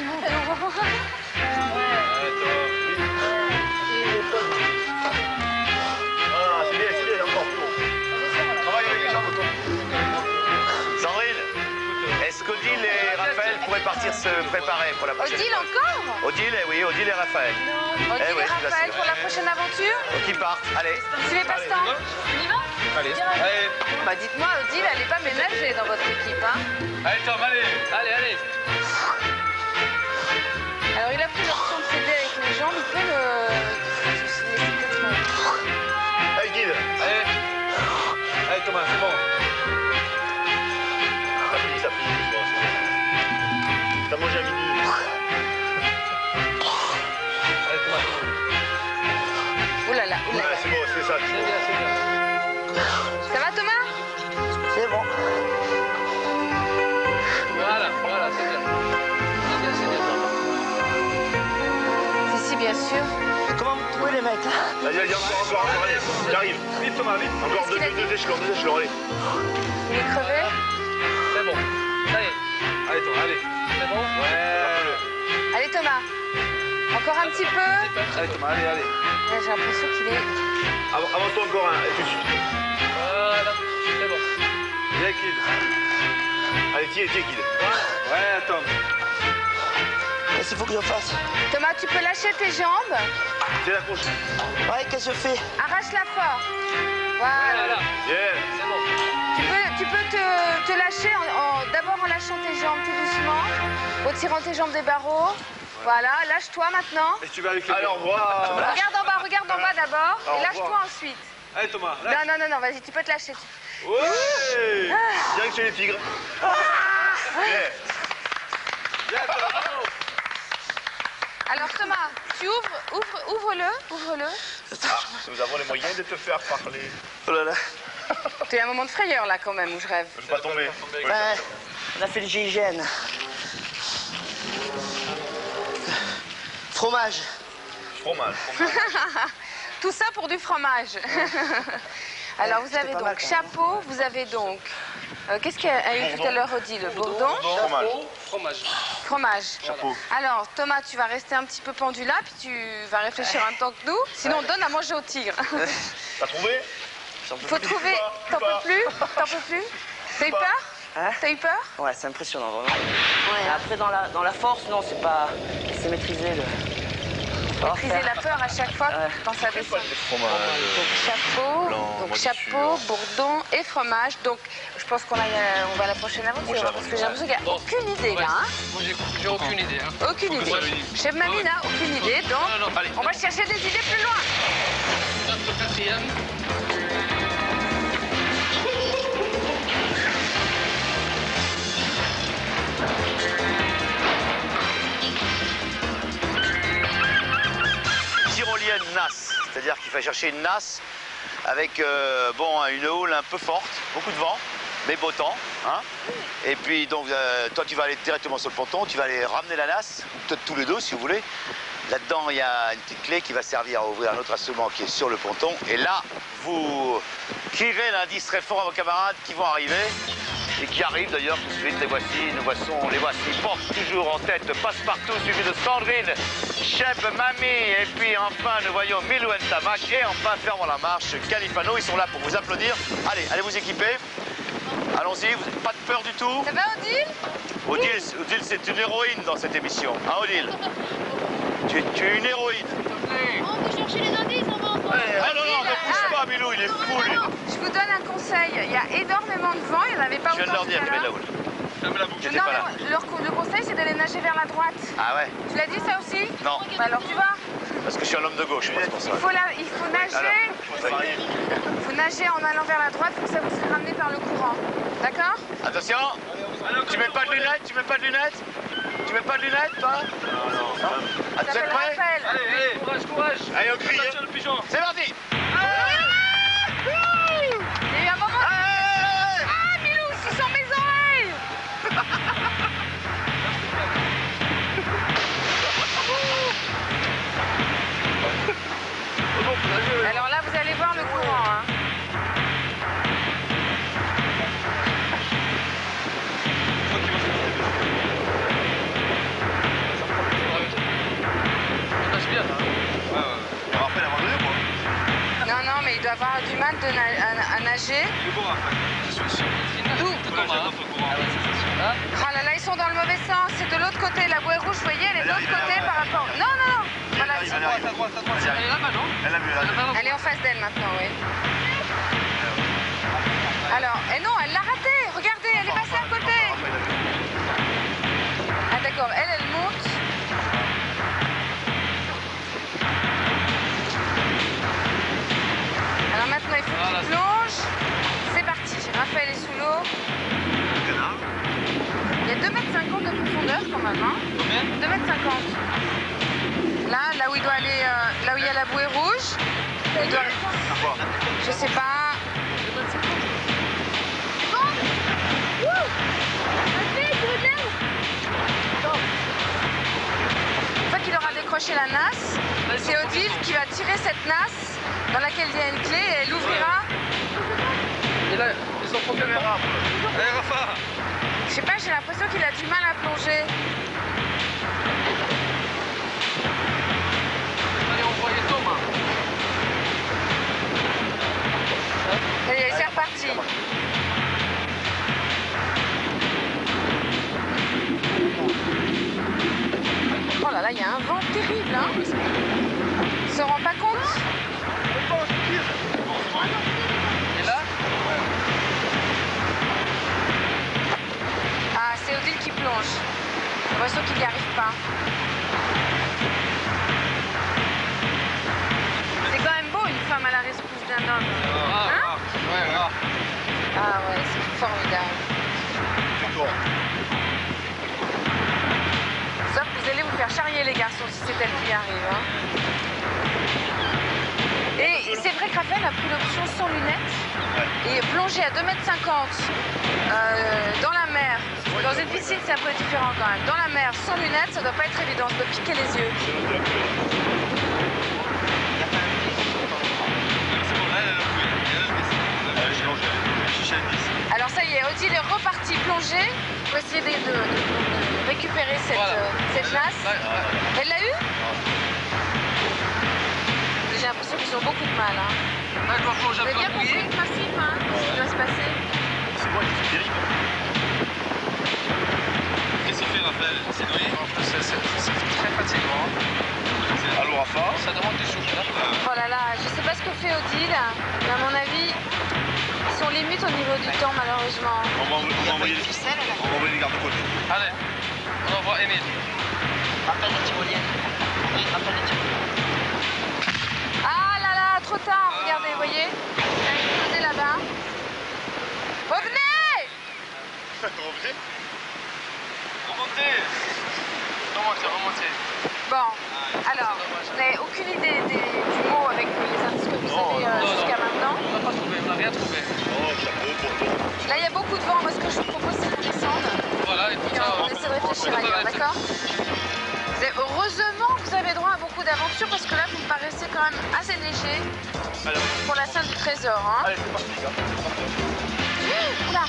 Allez, Tom. Ah, c'est bien, c'est bien, encore plus bon. Travaille avec les jambes, Tom. Sandrine, est-ce qu'Odile et Raphaël pourraient partir se préparer pour la prochaine Odile épreuve? encore? Odile, eh oui, Odile et Raphaël. Odile Eh oui, et je vous Raphaël assure. pour la prochaine aventure? Donc ils partent, allez. C'est les passe-temps. On y va? Allez, allez. Bah dites-moi, Odile, elle n'est pas ménagée dans votre équipe, hein? Allez, Tom, allez. Allez, allez. Alors il a pris l'option de s'aider avec les jambes, il peut le... se laisser peut-être... Allez, guide. Allez. Allez, Thomas, c'est bon. Ça finit, ça finit. c'est bon, c'est bon. T'as mangé à midi. Allez, Thomas. Ouh là là, ouh là Ouais, là. c'est bon, c'est ça. C'est bien, c'est bien. Ça va Thomas? C'est bon. Voilà, voilà, c'est bien. C'est bien, c'est bien. Si, si, bien sûr. Comment vous trouvez les mecs là? Vas-y, vas-y, encore, encore, encore, allez. J'arrive. Vite, Thomas, vite. Encore deux, deux, deux échelons, deux échelons, allez. Il est crevé? C'est bon. Ça y est. Allez, Thomas, allez. C'est bon? Ouais. Allez Thomas. Encore un petit peu. Allez, Thomas, allez, allez. Là, j'ai l'impression qu'il est... Av- Avance-toi encore un, et tout de suite. Voilà. C'est bon. Viens, guide. Allez, tiens, tiens, guide. Ouais, Tom. Qu'est-ce qu'il faut que je fasse? Thomas, tu peux lâcher tes jambes. Tiens la couche. Ouais, qu'est-ce que je fais? Arrache-la fort. Voilà. Voilà. Yeah. C'est bon. Tu peux, tu peux te, te lâcher en, en- d'abord en lâchant tes jambes tout doucement, retirant tes jambes des barreaux. Voilà, lâche-toi maintenant. Et tu vas avec les Allez, au revoir. Regarde en bas, regarde en bas d'abord Au et lâche-toi revoir. ensuite. Allez, Thomas. Non, non, non, non, vas-y, tu peux te lâcher. tu- Ouais. Viens chez les tigres. Yeah. Viens, Thomas, bravo. Alors Thomas, tu ouvres, ouvre, ouvre-le, ouvre-le. Ah, nous avons les moyens de te faire parler. Oh là là. Tu as un moment de frayeur là quand même où je rêve. Je vais pas tomber. Ouais, on a fait le G I G N. Fromage. Fromage. Tout ça pour du fromage. Alors vous avez pas mal, donc quand même. chapeau, vous avez donc... euh, Qu'est-ce qu'il y a eu tout à l'heure, Odile? Le bourdon, Fromage. Fromage. fromage. Chapeau. Alors Thomas, tu vas rester un petit peu pendu là, puis tu vas réfléchir en même temps que nous. Sinon on donne à manger au tigre. T'as trouvé? Il faut trouver... T'en peux plus? T'en peux plus? T'as eu peur? Hein? T'as eu peur? Ouais, c'est impressionnant, vraiment. Ouais, après, dans la, dans la force, non, c'est pas... C'est maîtriser le... Maîtriser la peur à chaque fois quand ça descend. Fromage. Donc chapeau, Blanc, donc moisissure. chapeau, bourdon et fromage. Donc je pense qu'on a, on va à la prochaine aventure Prochaine hein, parce que j'ai l'impression qu'il n'y a Bon. aucune idée là. Hein. Moi, j'ai- j'ai aucune idée. Hein. Aucune idée. Aucune idée. Chef Mamie n'a aucune idée. Donc Non, non, non, allez. on va chercher des idées plus loin. Notre quatrième. Tyrolienne nasse, c'est-à-dire qu'il faut chercher une nasse avec euh, bon, une houle un peu forte, beaucoup de vent, mais beau temps. Hein. Et puis, donc, euh, toi, tu vas aller directement sur le ponton, tu vas aller ramener la nasse, peut-être tous les deux, si vous voulez. Là-dedans, il y a une petite clé qui va servir à ouvrir un autre instrument qui est sur le ponton. Et là, vous crierez l'indice très fort à vos camarades qui vont arriver. Et qui arrivent d'ailleurs tout de suite. Les voici, nous voici, les voici. Porte toujours en tête Passepartout, suivi de Sandrine, Cheb, Mamie. Et puis enfin, nous voyons Milou et Tamak. Et enfin, fermant la marche, Califano. Ils sont là pour vous applaudir. Allez, allez vous équiper. Allons-y, vous n'avez pas de peur du tout. Ça va, Odile? Odile, Odile c'est une héroïne dans cette émission. Hein, Odile? tu, tu es une héroïne. On peut chercher les indices, on va en prendre. Ah non, non, ne pousse pas, Milou, il est fou, lui. Je vous donne un conseil. Il y a énormément de vent, il n'y en avait pas autant. Je viens de leur dire, fermez la bouche. Fermez la bouche. J'étais Non, pas là. mais leur- le conseil, c'est d'aller nager vers la droite. Ah ouais? Tu l'as dit, ça aussi? Non, Bah alors tu vas. parce que je suis un homme de gauche, c'est pour ça. Il faut, la- il faut nager. Alors, Il faut nager en allant vers la droite pour que ça vous soit ramené par le courant. D'accord? attention, tu mets pas de lunettes, tu mets pas de lunettes? Tu mets pas de lunettes, toi? Non, non. Ah, Ça vous êtes s'appelle prêts? rappel. Allez, allez, courage, courage. Allez, on crie. Attention, le pigeon. C'est parti. Il y a eu un moment. Ah, Milou, ce sont mes oreilles. Alors là, vous allez voir le courant. Hein. On passe bien, là. On va rappeler avant de quoi. Non, non, mais il doit avoir du mal de na- à, à nager. Il est beau, Raphaël. Je suis sûr. D'où? Il faut nager dans ton courant. Oh là là, ils sont dans le mauvais sens. C'est de l'autre côté. La bouée rouge, vous voyez, elle est de l'autre côté par rapport. Non, non, non. Voilà. Elle arrive, À droite, à droite. Elle est là-bas, non? Elle a vu, elle a vu. Elle est en face d'elle maintenant, oui. Alors, eh non, elle l'a raté. Regardez, elle est passée à côté. Ah d'accord, elle, elle monte. Alors maintenant, il faut Voilà. qu'il plonge. C'est parti. Raphaël est sous l'eau. Il y a deux mètres cinquante de profondeur quand même. Hein. deux mètres cinquante. Là, là où il doit aller, euh, là où il y a la bouée rouge. Il doit... Je sais pas. Une fois qu'il aura décroché la nasse, c'est Odile qui va tirer cette nasse dans laquelle il y a une clé et elle ouvrira. Et là, ils ont combien de temps? Allez, Rafa. Je sais pas, j'ai l'impression qu'il a du mal à plonger. Allez, on voit les tomes. Allez, c'est reparti. Oh là là, il y a un vent terrible, hein. Il se rend pas compte? Et là? Ah, c'est Odile qui plonge. J'ai l'impression qu'il n'y arrive pas. C'est quand même beau, une femme à la rescousse d'un homme. Hein? Ouais, ouais. Ah ouais, c'est formidable. Sauf que vous allez vous faire charrier les garçons si c'est elle qui arrive. Hein. Et c'est vrai que Raphaël a pris l'option sans lunettes et plonger à deux mètres cinquante euh, dans la mer. Dans une piscine, c'est un peu différent quand même. Dans la mer, sans lunettes, ça doit pas être évident, ça doit piquer les yeux. Alors ça y est, Odile est reparti plonger pour essayer de, de- de récupérer cette, Voilà. euh, cette nasse. Ouais, ouais. Elle l'a eu? J'ai l'impression qu'ils ont beaucoup de mal. Hein. D'accord, plonge Vous un avez peu bien appuyé. compris le principe, hein, ce qui doit se passer. C'est moi qui suis terrible. Qu'est-ce qu'il fait, Raphaël? C'est noyé? C'est c'est très fatigant. Allô, Rafa? Ça demande des souffles. Oh là là, je sais pas ce que fait Odile, mais à mon avis, ils sont limites au niveau du temps, malheureusement. On va, on va envoyer les on va envoyer les gardes-côtes. Allez, on envoie Émile. Rappelle les tyroliennes. Oui, rappelle les tyroliennes. Ah là là, trop tard, regardez, vous voyez? Elle a explosé là-bas. Revenez! Revenez. Remontez. Remontez, remontez. Bon, alors, vous n'avez aucune idée des- du mot avec les indices que vous avez euh, jusqu'à maintenant. pas trouvé, on n'a rien trouvé. Oh, chapeau pour toi. Là, il y a beaucoup de vent. Moi, ce que je vous propose, c'est qu'on descende. Voilà, et Et on essaie de réfléchir ailleurs, d'accord? Vous avez- Heureusement que vous avez droit à beaucoup d'aventures parce que là, vous me paraissez quand même assez léger pour la salle du trésor. Hein. Allez, c'est parti, gars. Oula.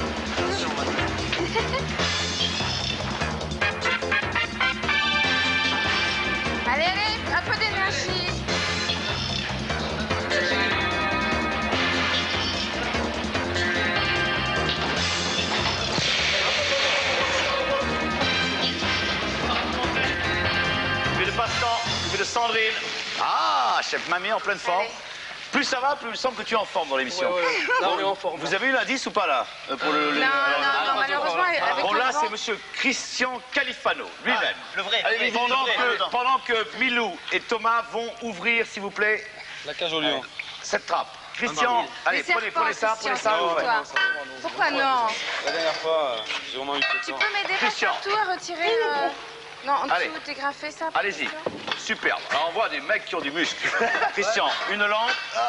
Allez, allez, un peu d'énergie. Fais de passe-temps, fais de Sandrine. Ah, chef mamie en pleine forme. Allez. Plus ça va, plus il me semble que tu es en forme dans l'émission. Ouais, ouais. Là, on est en forme. Vous avez eu l'indice ou pas là euh, pour le, le- Non, alors, non, non, malheureusement, avec Bon le là, vent... c'est monsieur Christian Califano, lui-même. Le vrai. Allez, le vrai, pendant, le vrai, que, attends. pendant que Milou et Thomas vont ouvrir, s'il vous plaît, La cage au lion. cette trappe. Christian, allez, Les prenez, serpents, prenez ça, Christian, prenez ça. c'est pour ouais. toi. Pourquoi non? La dernière fois, euh, j'ai vraiment eu Tu le temps. peux m'aider Christian. partout à retirer... euh, Non, en Allez. dessous, dégrafer ça. Allez-y, superbe. Alors on voit des mecs qui ont du muscle. Christian, une lampe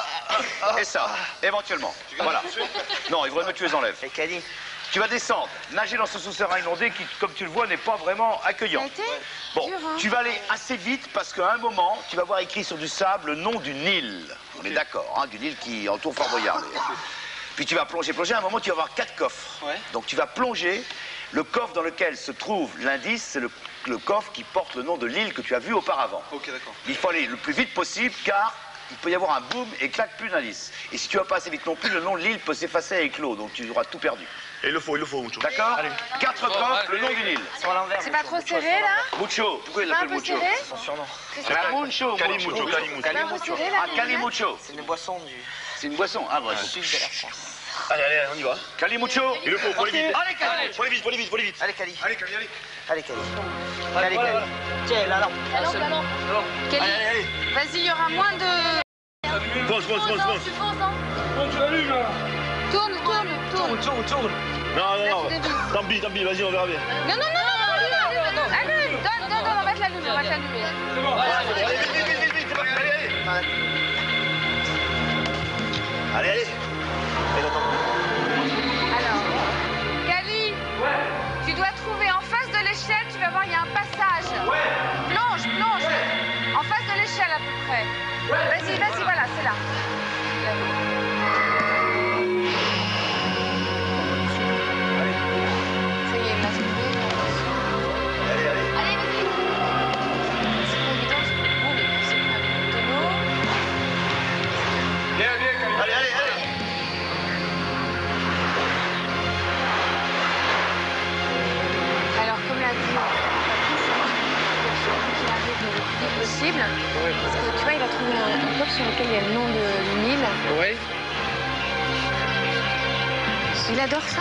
et ça, éventuellement. Voilà. Non, il vaudrait mieux que tu les enlèves. Et Cali. Tu vas descendre, nager dans ce sous-marin inondé qui, comme tu le vois, n'est pas vraiment accueillant. Ça a été Bon, dur, hein. tu vas aller assez vite parce qu'à un moment, tu vas voir écrit sur du sable le nom du Nil. On est d'accord, hein, du Nil qui entoure Fort Boyard. d'ailleurs. Puis tu vas plonger, plonger. À un moment, tu vas avoir quatre coffres. Ouais. Donc tu vas plonger. Le coffre dans lequel se trouve l'indice, c'est le, le coffre qui porte le nom de l'île que tu as vu auparavant. Ok, d'accord. Il faut aller le plus vite possible car il peut y avoir un boom et claque plus d'indice. Et si tu vas pas assez vite non plus, le nom de l'île peut s'effacer avec l'eau, donc tu auras tout perdu. Et il le faut, il le faut, Mucho. D'accord? Quatre coffres, le nom du Nil. Sur l'envers. C'est pas trop serré, là? Mucho, pourquoi il Pas un l'appelle peu Mucho? serré? Son surnom. Ah, Mucho, Calimucho, Mucho. Calimucho. C'est pas un peu serré, là? Ah, Calimucho. C'est une boisson du C'est une boisson. Ah, bref. sud de la France. Allez, allez, on y va. Calimucho. Il le faut, faut aller vite. Allez, Cali. Faut aller vite, faut aller vite, faut aller vite. Allez, Cali. Allez, Cali, allez. Allez, Cali. Allez, Allez, voilà, Cali. Tiens, la lampe. La lampe, la lampe. Kelly, Allez, allez, allez. vas-y, il y aura moins de... Fonce, fonce, fonce, fonce. Tu fonces, hein? Bon, tu l'allumes, là. Tourne, tourne, tourne. Tourne, tourne. Non, Là, non, tu dévies. non. Tant pis, tant pis, vas-y, on verra bien. Non, non, non, non, allume, allume. Allume, donne, donne, on va mettre la lumière, on va mettre la lumière. C'est bon. Allez, vite, vite, vite, vite, vite. Allez, allez. Allez, allez. Allez, attends. Alors, Cali, tu dois trouver en face de l'échelle, tu vas voir, il y a un passage. Plonge, plonge. En face de l'échelle à peu près. Vas-y, vas-y, voilà, c'est là. Ça y est, il l'a trouvé. Allez, allez. Allez, vas-y. C'est pas évident, parce que bon, mais c'est pas un tonneau. Viens, viens, Camille. Allez, allez, allez. Alors, comme l'a dit Patrice, qu'il arrive le plus vite possible. Parce que tu vois, il a trouvé un, un coffre sur lequel il y a le nom de Nil. Oui. Il adore ça.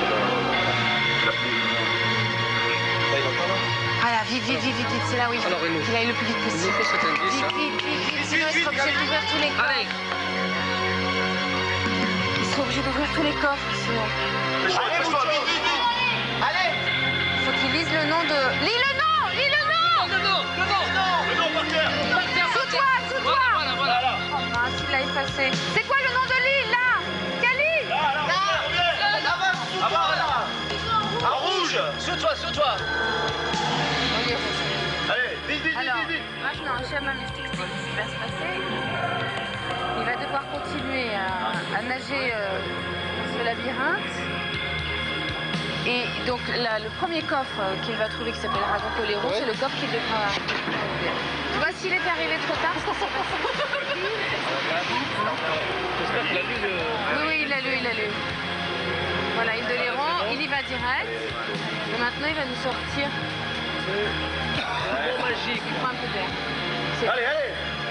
Voilà, vite, vite, vite, vite, vite, c'est là où il faut Alors, il nous- qu'il aille le plus vite Il nous possible. faut cet indice, Vite, là. vite, vite, vite, sinon il sera obligé d'ouvrir tous les coffres. Allez. Il sera obligé d'ouvrir tous les coffres, sinon. Allez, Mucho, vite, vite, vite. Allez. Il faut qu'il lise le nom de... Lis le nom. Lis le nom. Le nom, le nom. Le nom par terre. Sous toi, sous toi. Voilà, voilà, voilà. Oh mince, il l'a effacé. C'est quoi le nom de l'île, là? Cali? Ah bah, là. En rouge. Sur toi, sur toi. On y est. Allez, vite, vite, Alors, vite, vite. maintenant, Chama m'explique ce qui va se passer. Il va devoir continuer à, à nager euh, dans ce labyrinthe. Et donc, là, le premier coffre euh, qu'il va trouver, qui s'appellera Rocoléro, c'est le coffre qu'il devra ouvrir. Tu vois s'il est arrivé trop tard? J'espère qu'il a lu le... Oui, oui, il l'a lu, il l'a lu. Voilà, île de Léron, il y va direct. Et maintenant, il va nous sortir mot magique. du point de terre. C'est- Allez, allez.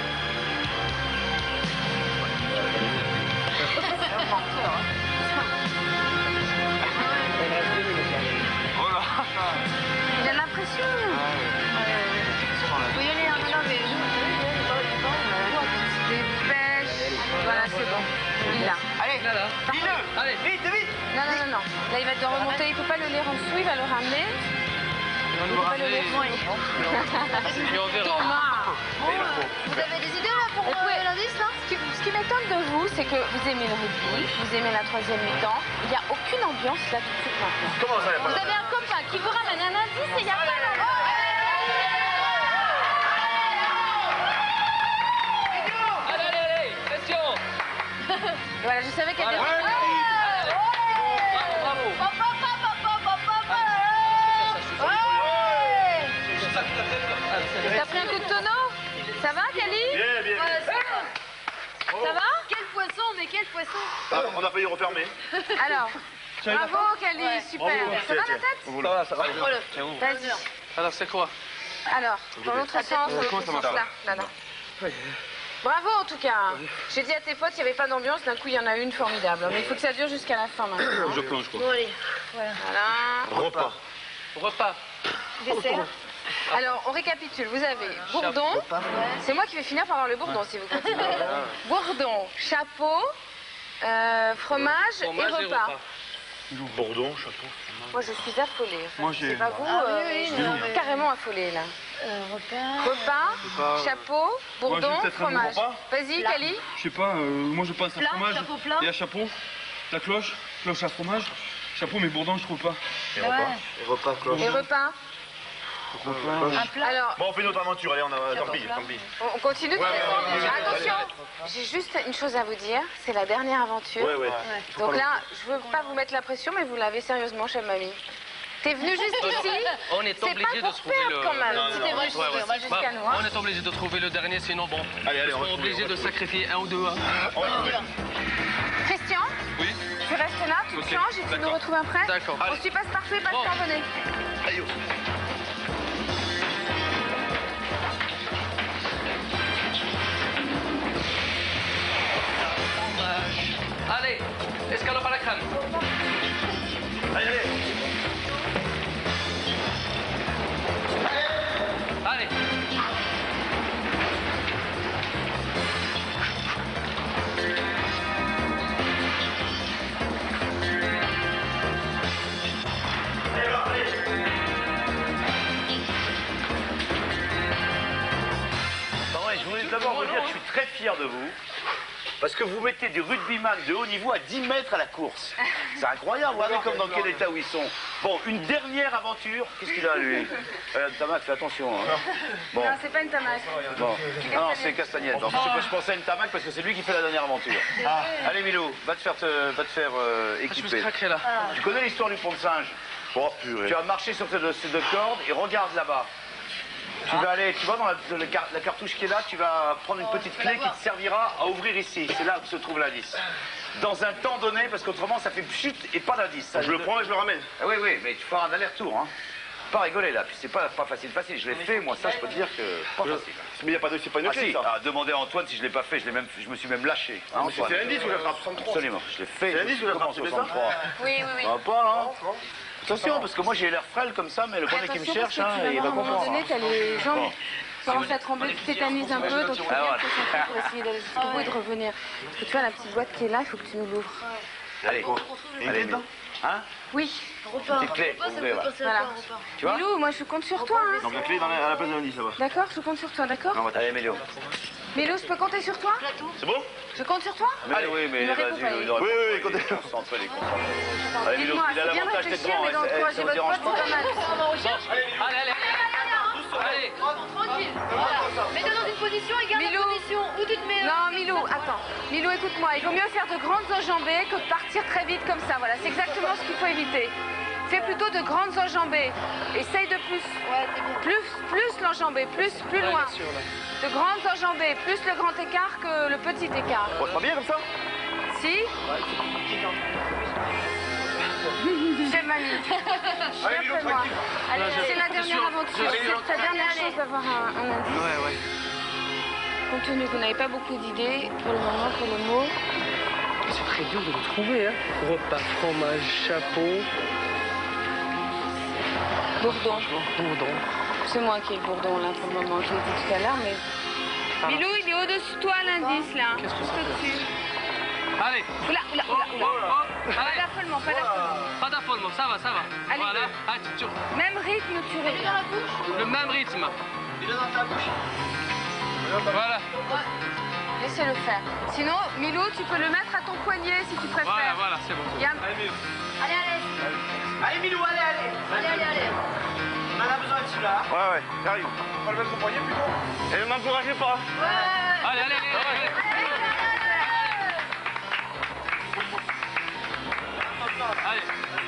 Il a l'impression. Faut y aller, hein, non, mais des pêches. Voilà, c'est bon. Il l'a. Allez, Là, là. dis-le. Allez. Vite, vite. Non, non, non, non. Là, il va devoir remonter. Il ne peut pas le lire en dessous. Il va le ramener. me rappeler. Et on verra. Vous avez des idées là pour euh, l'indice là? Ce qui, ce qui m'étonne de vous, c'est que vous aimez le rugby, vous aimez la troisième mi-temps. Il n'y a aucune ambiance là tout de suite maintenant. Comment ça, y a pas Vous avez un copain qui vous ramène un indice et il n'y a pas d'ambiance. Allez, allez, allez, question. Voilà, je savais qu'elle était... T'as pris un coup de tonneau? Ça va, Cali? Bien, bien. Ça va? Quel poisson, mais quel poisson! Ah, on a failli refermer. Alors, bravo, Cali, super. Ça va la tête? Ça va, ça va. Vas-y. Alors, c'est quoi? Alors, dans l'autre sens, dans l'autre sens, là, là, là. Bravo en tout cas. J'ai dit à tes potes, il n'y avait pas d'ambiance, d'un coup il y en a une formidable. Mais il faut que ça dure jusqu'à la fin maintenant. Je plonge quoi. Bon, allez. Voilà. Repas. Repas. Dessert. Alors, on récapitule. Vous avez bourdon. C'est moi qui vais finir par avoir le bourdon si vous continuez. Bourdon, chapeau, euh, fromage, Fromage et et repas. repas. Bourdon, chapeau. Moi je suis affolée. Moi, j'ai- C'est pas vous, Ah, oui, euh, oui, je non, suis mais- carrément affolée là. Euh, repas. Repas, Repas, chapeau, bourdon, Moi, j'ai peut-être un fromage. repas. Vas-y, Plat. Cali. Je sais pas, euh, moi je pense à Plat, fromage chapeau plat. et à chapeau. La cloche, cloche à fromage. Chapeau, mais bourdon, je trouve pas. Et Ouais. repas. Et repas, cloche. Et repas. Un plat. Alors, Bon, on fait notre aventure, allez, on a... tant pis, tant pis. on on continue. Ouais, ouais, ouais, ouais, Attention, allez, j'ai juste une chose à vous dire. C'est la dernière aventure. Ouais, ouais. Donc là, je veux pas vous mettre la pression, mais vous l'avez sérieusement, chère mamie. T'es venu jusqu'ici. On est C'est obligé pas de pour trouver perdre le. quand même. Non, Si non, t'es non, venu ouais, ouais. jusqu'ici, Bah, jusqu'à nous. hein. on est obligé de trouver le dernier, sinon bon. Allez, allez, Ils on va seront trouver, obligés on va de trouver. sacrifier un ou deux. hein. On va trouver. Christian, Oui. tu restes là, tu te Ok, changes et tu nous d'accord. retrouves après. D'accord. On suit passe-partout et passe-temps, venez. Aïe, oh. Allez, escalope à la crème. Allez, allez. Allez. Bon, ouais, je voulais d'abord vous dire que je suis très fier de vous. Parce que vous mettez des rugbyman de haut niveau à dix mètres à la course. C'est incroyable, regardez comme dans quel état où ils sont. Bon, une dernière aventure. Qu'est-ce qu'il a, lui euh, Tamac, fais attention. Hein. Bon. Non, c'est pas une tomate. Bon. Ah non, c'est Castagnette. Bon, je, je pensais à une Tamac parce que c'est lui qui fait la dernière aventure. Ah. Allez, Milo, va te faire, te, va te faire euh, Je me suis équiper. craqué là. Tu connais l'histoire du pont de singe? Oh, purée. Tu vas marcher sur tes deux, ces deux cordes et regarde là-bas. Tu vas aller, tu vois dans la, dans la car- la cartouche qui est là, tu vas prendre une petite clé qui te servira à ouvrir ici. C'est là où se trouve l'indice. Dans un temps donné, parce qu'autrement ça fait chute et pas d'indice. Ça, Je le prends et je le ramène. Ah oui, oui, mais tu feras un aller-retour. Hein. Pas rigoler là, puis c'est pas, pas facile, facile. Je l'ai fait, moi ça je peux te dire que pas facile. Mais y a pas de, c'est pas une Ah clé, si, ça. ah, demandez à Antoine si je l'ai pas fait, je, l'ai même, je me suis même lâché. Hein, Mais c'est Antoine. l'indice ou la frappe soixante-trois? Absolument, je l'ai fait. C'est l'indice ou la frappe, Comment, c'est bien ça? soixante-trois? Oui, oui, oui. Ça va pas, là. Attention, parce que moi j'ai l'air frêle comme ça, mais le premier qui me Attention, cherche, parce que hein, tu il vas va voir, à un moment comprendre. donné, t'as les jambes Bon. qui commencent à trembler, tu tétanises un peu, donc il faut Ah, bien voilà. que tu fasses pour essayer d'aller jusqu'au bout et de revenir. Parce que tu vois, la petite boîte qui est là, il faut que tu nous l'ouvres. Allez, allez, Milo. Hein? Oui. Repas. Petite clé, Repas, ça ouvrez, peut voilà. passer Voilà. à quoi, repas? Tu vois? Milou, moi je compte sur toi. Hein. Donc la clé dans la- à la place de l'indice là-bas. D'accord, je compte sur toi, d'accord? Allez, Milo. Milou, je peux compter sur toi? C'est bon? Je compte sur toi? Allez, oui, mais Il me vas-y, récompense. il aurait Oui, pas- oui, comptez. Concentre, les concentre. Allez, Milo, Dites-moi, il a c'est bien de l'avantage d'être réfléchir, grand. mais hein, d'encourager ça vous votre dérange pote, c'est pas mal. On va en recherche. Allez, allez. Allez. Tranquille. Voilà. Mets-toi dans une position et garde Milou. la position. Où tu te mets? Non, Milou, attends. Milou, écoute-moi, il vaut mieux faire de grandes enjambées que de partir très vite comme ça. Voilà, c'est exactement ce qu'il faut éviter. Fais plutôt de grandes enjambées. Essaye de plus. Ouais, t'es bien. Plus, plus l'enjambée, plus, plus Ouais, loin. bien sûr, là. De grandes enjambées, plus le grand écart que le petit écart. Bon, c'est pas bien comme ça? Si? C'est mamie. Allez, Milou, Après moi. tranquille. Allez, Là, je- c'est la je dernière suis- aventure. je- C'est ta dernière chance d'avoir un, un indice. Ouais, ouais. Compte tenu que vous n'avez pas beaucoup d'idées pour le moment pour le mot. C'est très dur de le trouver, hein. Repas, fromage, chapeau, Bourdon. bourdon. C'est moi qui ai le bourdon là pour le moment, je l'ai dit tout à l'heure, mais. Ah. Milou, il est au-dessus de toi l'indice là. Qu'est-ce que Juste c'est au-dessus. Allez. Oula, oula, oula, oula. Oh, oh, Pas allez. d'affolement, pas d'affolement. Pas d'affolement, ça va, ça va. Allez. Voilà. Ah, tu, tu... Même rythme, tu reviens. Dans la bouche. Le même rythme. Il est dans ta bouche. Voilà. Laissez-le faire. Sinon, Milou, tu peux le mettre à ton poignet si tu préfères. Voilà, voilà, c'est bon. Il y a... Allez, Milou. Allez, allez. Allez, Milou, allez, allez. Allez, allez, allez. On en a besoin de celui-là. Ouais, ouais, j'arrive. On va le mettre au poignet plutôt. Et ne m'encouragez pas. Ouais. Allez, allez, allez. allez. Allez.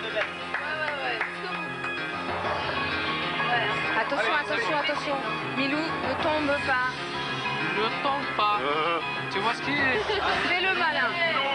Attention, attention, attention. Milou, ne tombe pas. Ne tombe pas. Euh... Tu vois ce qu'il est? Fais le malin.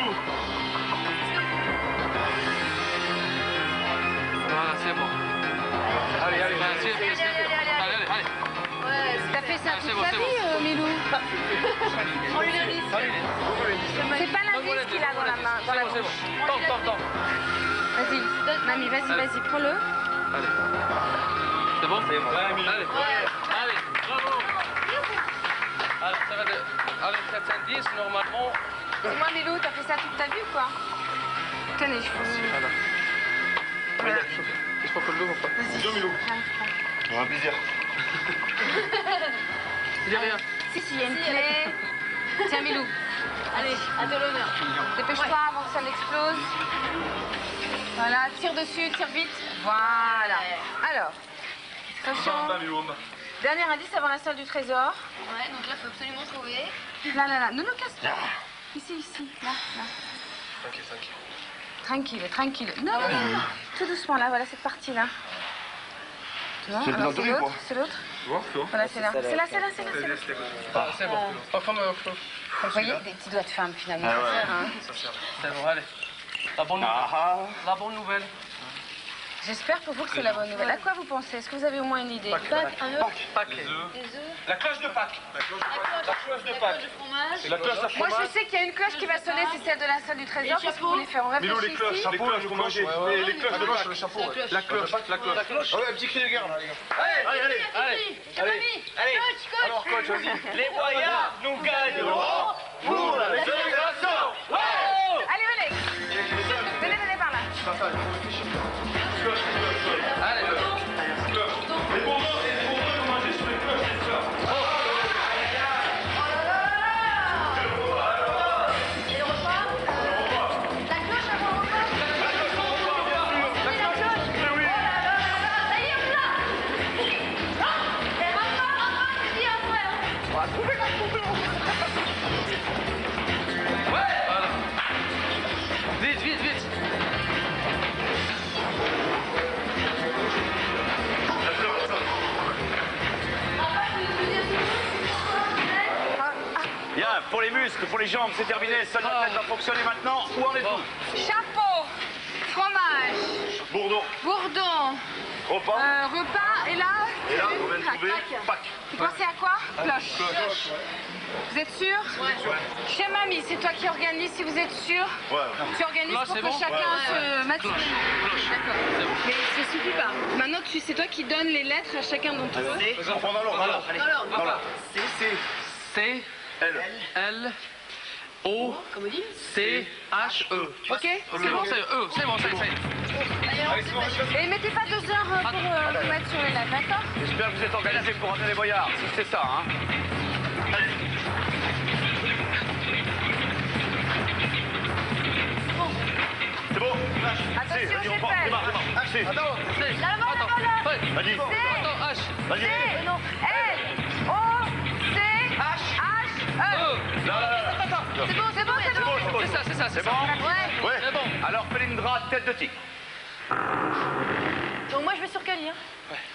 Voilà, c'est bon. Allez, allez, Allez, Allez, allez, allez, allez. allez, allez, allez. Ouais, T'as fait ça Ah, c'est toute bon, ta c'est vie, bon. euh, Milou. On lui l'indice. C'est pas l'indice qu'il a dans la main, dans la C'est bon, bouche. c'est bon. Tente, tente, tente. Vas-y, mamie, vas-y, Allez. vas-y, prends-le. Allez. C'est bon? C'est bon. Allez, allez. Allez, bravo. Alors, ça va de... avec cet indice, normalement... Dis-moi, Milou, t'as fait ça toute ta vie ou quoi? Tenez, je vous... Voilà. Voilà. Il faut que le l'ouvre ou pas? Bonjour, Milou. Un plaisir. Il y a rien. Si, si, il y a une clé. Tiens, Milou. Allez, à toi l'honneur. Dépêche-toi avant que ça n'explose. Voilà, tire dessus, tire vite. Voilà. Alors, attention. En bas, Milou, en bas. Dernier indice avant la salle du trésor. Ouais, donc là, faut absolument trouver. Là, là, là. Ne nous casse pas. Ici, ici. Là, là. Tranquille, tranquille. Tranquille, tranquille. Non, non, non, non. Tout doucement, là. Voilà cette partie-là. Tu vois? C'est Alors, le c'est gris, l'autre. quoi. C'est l'autre. Tu vois, tu vois. Voilà, c'est là. C'est là, c'est là, c'est là. c'est là. Ah, c'est bon. Pas comme... euh, comme Vous voyez, des petits doigts de femme, finalement. Ah ouais. à faire, hein. C'est bon, allez. La bonne nouvelle. Ah, La bonne nouvelle. J'espère pour vous que c'est la bonne nouvelle. À quoi vous pensez? Est-ce que vous avez au moins une idée? Pâques, un œuf, Paquet. des œufs, La cloche de Pâques. La cloche de la Pâques. cloche, La cloche de la Pâques. cloche de fromage. Et la cloche de Moi, fromage. je sais qu'il y a une cloche qui va sonner, c'est celle de la salle du trésor. Et Qu'est-ce que chapeau. vous voulez faire? On Milou, réfléchit les cloches, ici. les cloches pour manger. Les les cloches de Pâques. Le chapeau. La cloche, la cloche. La cloche. Ah ouais, un petit cri de guerre, là, les gars. Allez, allez, allez. Allez, allez. Coach, coach. Alors, coach, vas-y. Les voyages, nous gagnerons pour la fédération. Allez, venez. Venez, venez par là. Allez. Les bourgeois, les bourgeois, comment manger sur les cloches, les fleurs. Et le repas? La cloche avant le repas? Oui, la cloche. Oh là là là là, ça y est, on est là. Ah, et rapport, rapport, tu dis après. On va trouver, on va trouver. Ouais. Voilà. Vite, vite, vite. Bien, pour les muscles, pour les jambes, c'est terminé. Seule la tête va fonctionner maintenant. Où en êtes-vous? Chapeau, fromage, Bourdon, bourdon, repas. euh, repas, et là, Et là, on vient de trouver Pâques. Pâques. Vous pensez à quoi? Cloche. Vous êtes sûr? Ouais. Chez Mamie, c'est toi qui organise si vous êtes sûr? Ouais. Tu organises Cloche, pour c'est que bon? chacun Ouais, se mette sur les Cloche. D'accord. C'est bon. Mais ça suffit pas. Maintenant, tu- c'est toi qui donnes les lettres à chacun d'entre eux. On prend dans l'ordre. alors. Alors, Dans l'ordre. C, L. L, O, comme on dit. C, H, E. Ok? C'est bon, c'est E. C'est bon, c'est c'est. Et mettez pas deux heures euh, pour euh, vous mettre sur les lettres, d'accord? J'espère que vous êtes organisés pour rentrer les boyards. Si c'est ça, hein. C'est bon. Attention, Si, vas-y, on prend. j'épelle. Démarre, démarre. Si. Attends, C. La main, la Attends, main, là. ouais. Vas-y. Attends, H. Vas-y. C, non, L, O, C, H, H, E. Là, là, là, là. C'est bon, c'est bon, c'est C'est bon. bon, c'est bon. C'est ça, c'est ça, c'est C'est ça. bon? Ouais. Ouais. C'est bon. Alors, Felindra, tête de tigre. Donc moi, je vais sur Cali. Hein.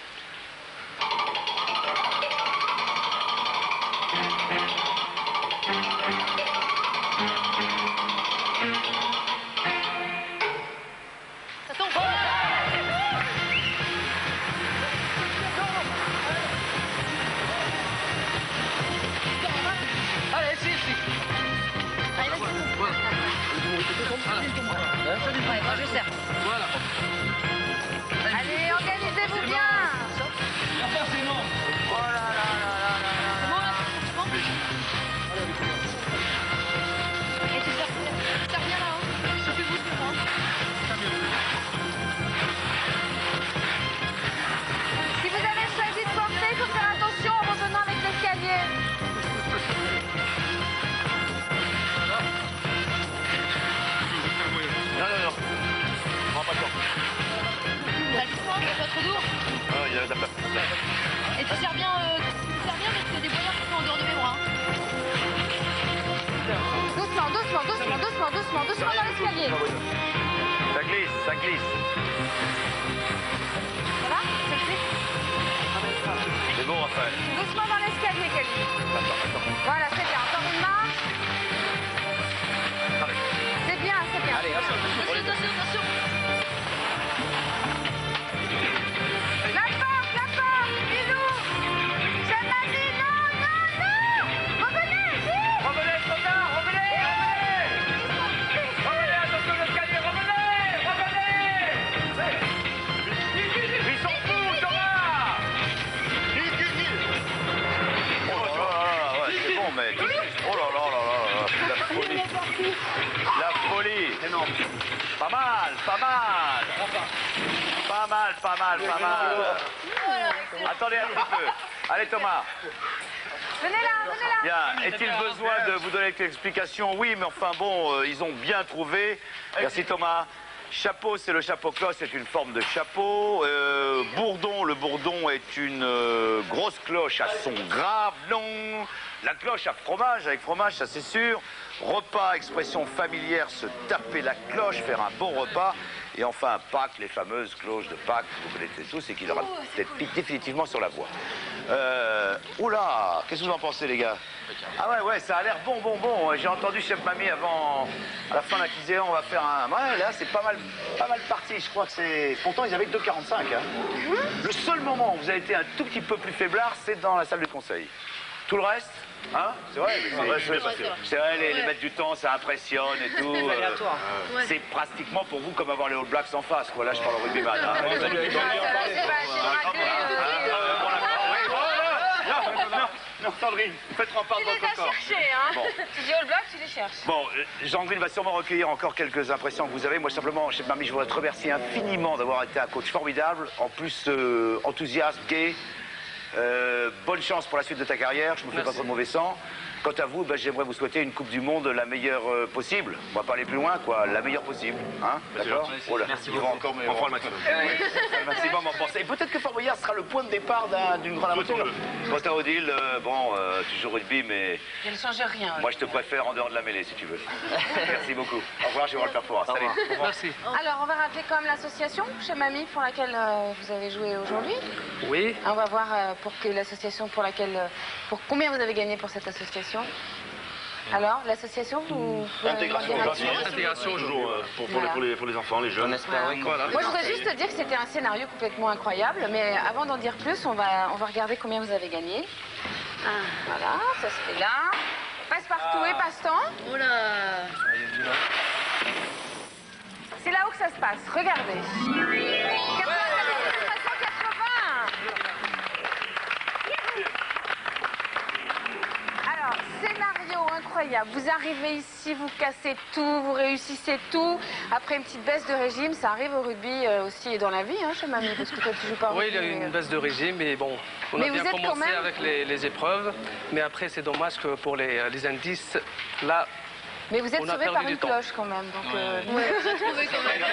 Ça tombe. Allez, ici, ici. Allez, vas-y. Voilà. Ouais, moi, je sers. Voilà. Allez, organisez-vous bien. Et tu sers bien, euh, tu sers bien parce que des boyards qui sont en dehors de mes bras. Doucement, doucement, doucement, doucement, doucement, doucement dans l'escalier. Ça glisse, ça glisse. Ça va? Ça le fait? C'est bon, Raphaël. Doucement dans l'escalier, Kelly. Attends, attends. Voilà, c'est bien. Encore une main. C'est bien, c'est bien. Allez, attention, Attention, attention, attention. La porte, la porte, Bilou. C'est ma vie, non, non, non. Revenez, vite. Revenez, trop tard, revenez, revenez. Revenez, attention l'escalier, revenez, revenez. Ils sont fous, Thomas. Oh là là, ouais, c'est bon, mais... Oh là là là là là, la folie. La folie. Pas mal, pas mal. Pas mal, pas mal, pas mal. Attendez un petit peu. Allez, Thomas. Venez là, venez là. Bien. Est-il besoin de vous donner quelques explications? Oui, mais enfin bon, euh, ils ont bien trouvé. Merci, Thomas. Chapeau, c'est le chapeau cloche, c'est une forme de chapeau. Euh, bourdon, le bourdon est une euh, grosse cloche à son grave long. La cloche à fromage, avec fromage, ça c'est sûr. Repas, expression familière, se taper la cloche, faire un bon repas. Et enfin, Pâques, les fameuses cloches de Pâques, vous connaissez tous, et qui leur a peut-être piqué définitivement sur la voie. Euh, oula, qu'est-ce que vous en pensez, les gars? Ah ouais, ouais, ça a l'air bon, bon, bon. J'ai entendu Chef Mamie avant, à la fin de la disait, on va faire un... Ouais, là, c'est pas mal, pas mal parti. Je crois que c'est... Pourtant, ils avaient que deux quarante-cinq. Hein. Le seul moment où vous avez été un tout petit peu plus faiblard, c'est dans la salle de conseil. Tout le reste, hein? C'est vrai, mais c'est vrai, c'est vrai, c'est vrai, les, les maîtres du temps, ça impressionne et tout. C'est aléatoire. Euh, c'est pratiquement pour vous comme avoir les All Blacks en face, quoi. Là, je parle au rugbyman. Hein. Non, Sandrine, faites rempart Tu dans les le as corps. cherchés, hein? Bon. Tu dis All Black, tu les cherches. Bon, euh, Sandrine va sûrement recueillir encore quelques impressions que vous avez. Moi, simplement, Chef Mamie, je voudrais te remercier infiniment d'avoir été un coach formidable, en plus euh, enthousiaste, gai. Euh, bonne chance pour la suite de ta carrière, je ne me fais pas trop de mauvais sang. Quant à vous, ben, j'aimerais vous souhaiter une Coupe du Monde la meilleure euh, possible. On va pas aller plus loin, quoi, la meilleure possible. Hein? D'accord? Oh là, merci beaucoup. Encore, on fera le maximum. Le maximum en pensée. Et peut-être que Fort Boyard sera le point de départ d'une grande aventure. Quant à Odile, euh, bon, euh, tu joues rugby, mais... Je ne change rien. Moi, je te préfère en dehors de la mêlée, si tu veux. Merci beaucoup. Au revoir, je vais voir le faire pour. Salut. Merci. Alors, on va rappeler quand même l'association chez Mamie pour laquelle euh, vous avez joué aujourd'hui. Oui. On va voir euh, pour que l'association pour laquelle... euh, pour combien vous avez gagné pour cette association? Alors, l'association, vous... vous Intégration avez aujourd'hui. demandé un- Intégration aujourd'hui. euh, Pour, pour, Voilà. les, pour, les, pour les enfants, les jeunes. On espère, oui. Voilà. Moi, je voudrais juste te dire que c'était un scénario complètement incroyable, mais avant d'en dire plus, on va, on va regarder combien vous avez gagné. Voilà, ça se fait là. Passe-partout et passe-temps. Oh là. C'est là-haut que ça se passe. Regardez. quatre-vingt-quatorze mille trois cent quatre-vingts. Alors, scénario incroyable. Vous arrivez ici, vous cassez tout, vous réussissez tout. Après une petite baisse de régime, ça arrive au rugby euh, aussi et dans la vie, hein, chez Mamie, parce que toi, tu joues pas au Oui, rugby. il y a eu mais, une euh, baisse de régime, mais bon, on Mais a vous bien êtes quand commencé même- avec les, les épreuves. Mais après, c'est dommage que pour les, les indices, là, Mais vous êtes on a sauvé perdu par du une temps. cloche quand même. Donc, euh, Ouais, on s'est trouvé quand même.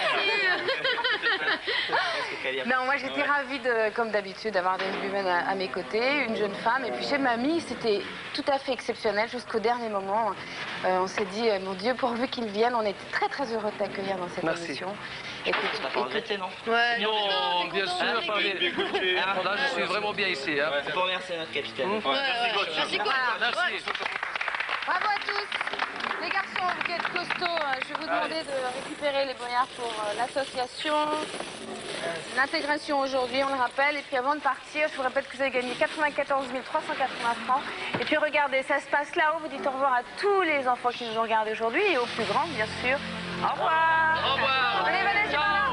Non, moi j'étais ravie, de, comme d'habitude, d'avoir des rugbymen à, à mes côtés, une jeune femme. Et puis chez Mamie, c'était tout à fait exceptionnel jusqu'au dernier moment. Euh, on s'est dit, euh, mon Dieu, pourvu qu'ils viennent, on était très très heureux de t'accueillir dans cette Merci. émission. Et que tu- T'as pas regretté, non? Ouais. non, bien sûr, par les- Là, je suis vraiment bien ici. Hein. On peut remercier notre capitaine. Ouais, ouais. Merci, coach. Voilà. Ouais. Bravo à tous. Les garçons, vous êtes costauds. euh, Je vais vous demander de récupérer les boyards pour euh, l'association. L'intégration aujourd'hui, on le rappelle. Et puis avant de partir, je vous répète que vous avez gagné quatre-vingt-quatorze mille trois cent quatre-vingts francs. Et puis regardez, ça se passe là-haut. Vous dites au revoir à tous les enfants qui nous ont regardés aujourd'hui et aux plus grands, bien sûr. Au revoir. Au revoir. Venez, venez, c'est par là.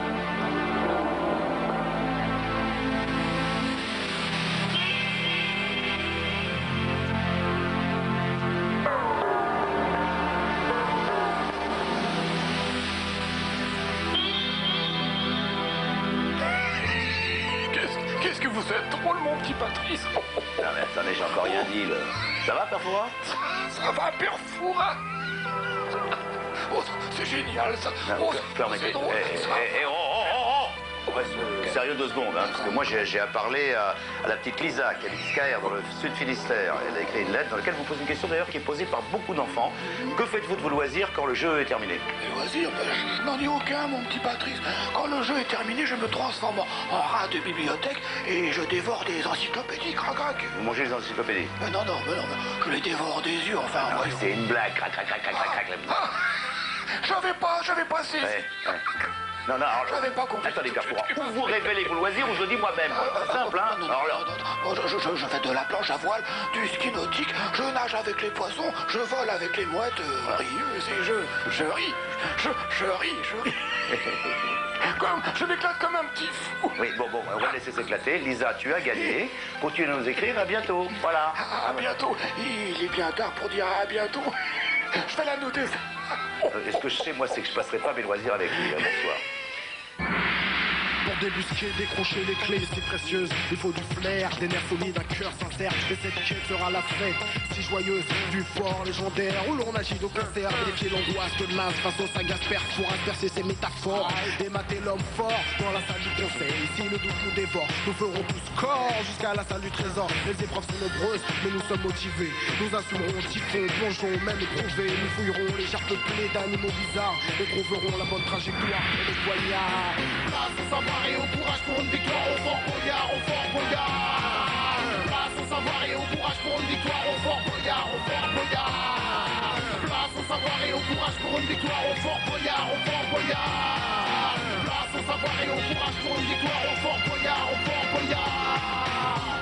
Qu'est-ce qu'est-ce que vous êtes drôle, mon petit Patrice. Non, mais attendez, j'ai encore rien dit, là. Ça va, Père Fouras? Ça va, Père Fouras? Oh, c'est génial, ça. Non, Oh, permettez. c'est drôle, Eh, ça. eh, eh, oh, oh, oh, oh. Ouais, c'est sérieux deux secondes, hein, parce que moi j'ai à parler à, à la petite Lisa qui habite Scaer dans le sud Finistère. Elle a écrit une lettre dans laquelle vous posez une question d'ailleurs qui est posée par beaucoup d'enfants. Que faites-vous de vos loisirs quand le jeu est terminé? Les loisirs, ben, je n'en dis aucun, mon petit Patrice. Quand le jeu est terminé, je me transforme en, en rat de bibliothèque et je dévore des encyclopédies, crac crac. Vous mangez les encyclopédies? Ben non, non, ben non, ben, je les dévore des yeux, enfin. Ah, c'est une blague, crac crac crac crac crac crac. Ah, j'avais pas, j'avais pas saisi. Ouais, ouais. Non, non, alors, j'avais pas compris. Attendez, Carrefour, ou vous révélez vos loisirs ou je le dis moi-même. C'est simple, hein. Non, non, alors, non, non, non. Je, je, je fais de la planche à voile, du ski nautique, je nage avec les poissons, je vole avec les mouettes, euh, rieuse et je, je ris, je, je ris, je ris. Comme, je m'éclate comme un petit fou. Oui, bon, bon, on va laisser s'éclater. Lisa, tu as gagné. Continue à nous écrire, à bientôt. Voilà. À, à bientôt. Il est bien tard pour dire à bientôt. Je vais la noter, ça. Euh, ce que je sais, moi, c'est que je passerai pas mes loisirs avec lui. Hein, bonsoir. Pour débusquer, décrocher les clés si précieuses, il faut du flair, des nerfs solides, un cœur sincère. Et cette quête sera la fête, si joyeuse, du fort légendaire, où l'on agit de concert, vérifier l'angoisse de l'as face aux sagaces pères pour aspercer ses métaphores et mater l'homme fort dans la salle du conseil. Ici le doute nous dévore, nous ferons tous corps jusqu'à la salle du trésor. Les épreuves sont nombreuses, mais nous sommes motivés. Nous assumerons, typhons, plongerons, même éprouvés. Nous fouillerons les jarres peuplées d'animaux bizarres et trouverons la bonne trajectoire et les poignards. Grâce au savoir et au courage pour une victoire, au fort Boyard, au fort Boyard. Place au savoir et au courage pour une victoire, au fort Boyard, au fort Boyard. Place au savoir et au courage pour une victoire, au fort Boyard, au fort Boyard. Place au savoir et au courage pour une victoire, au fort Boyard, au fort Boyard.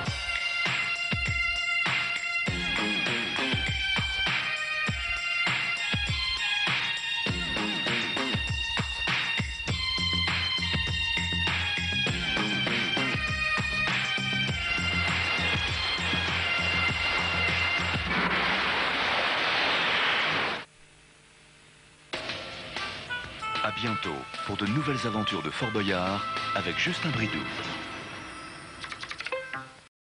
À bientôt pour de nouvelles aventures de Fort Boyard avec Justin Bridou.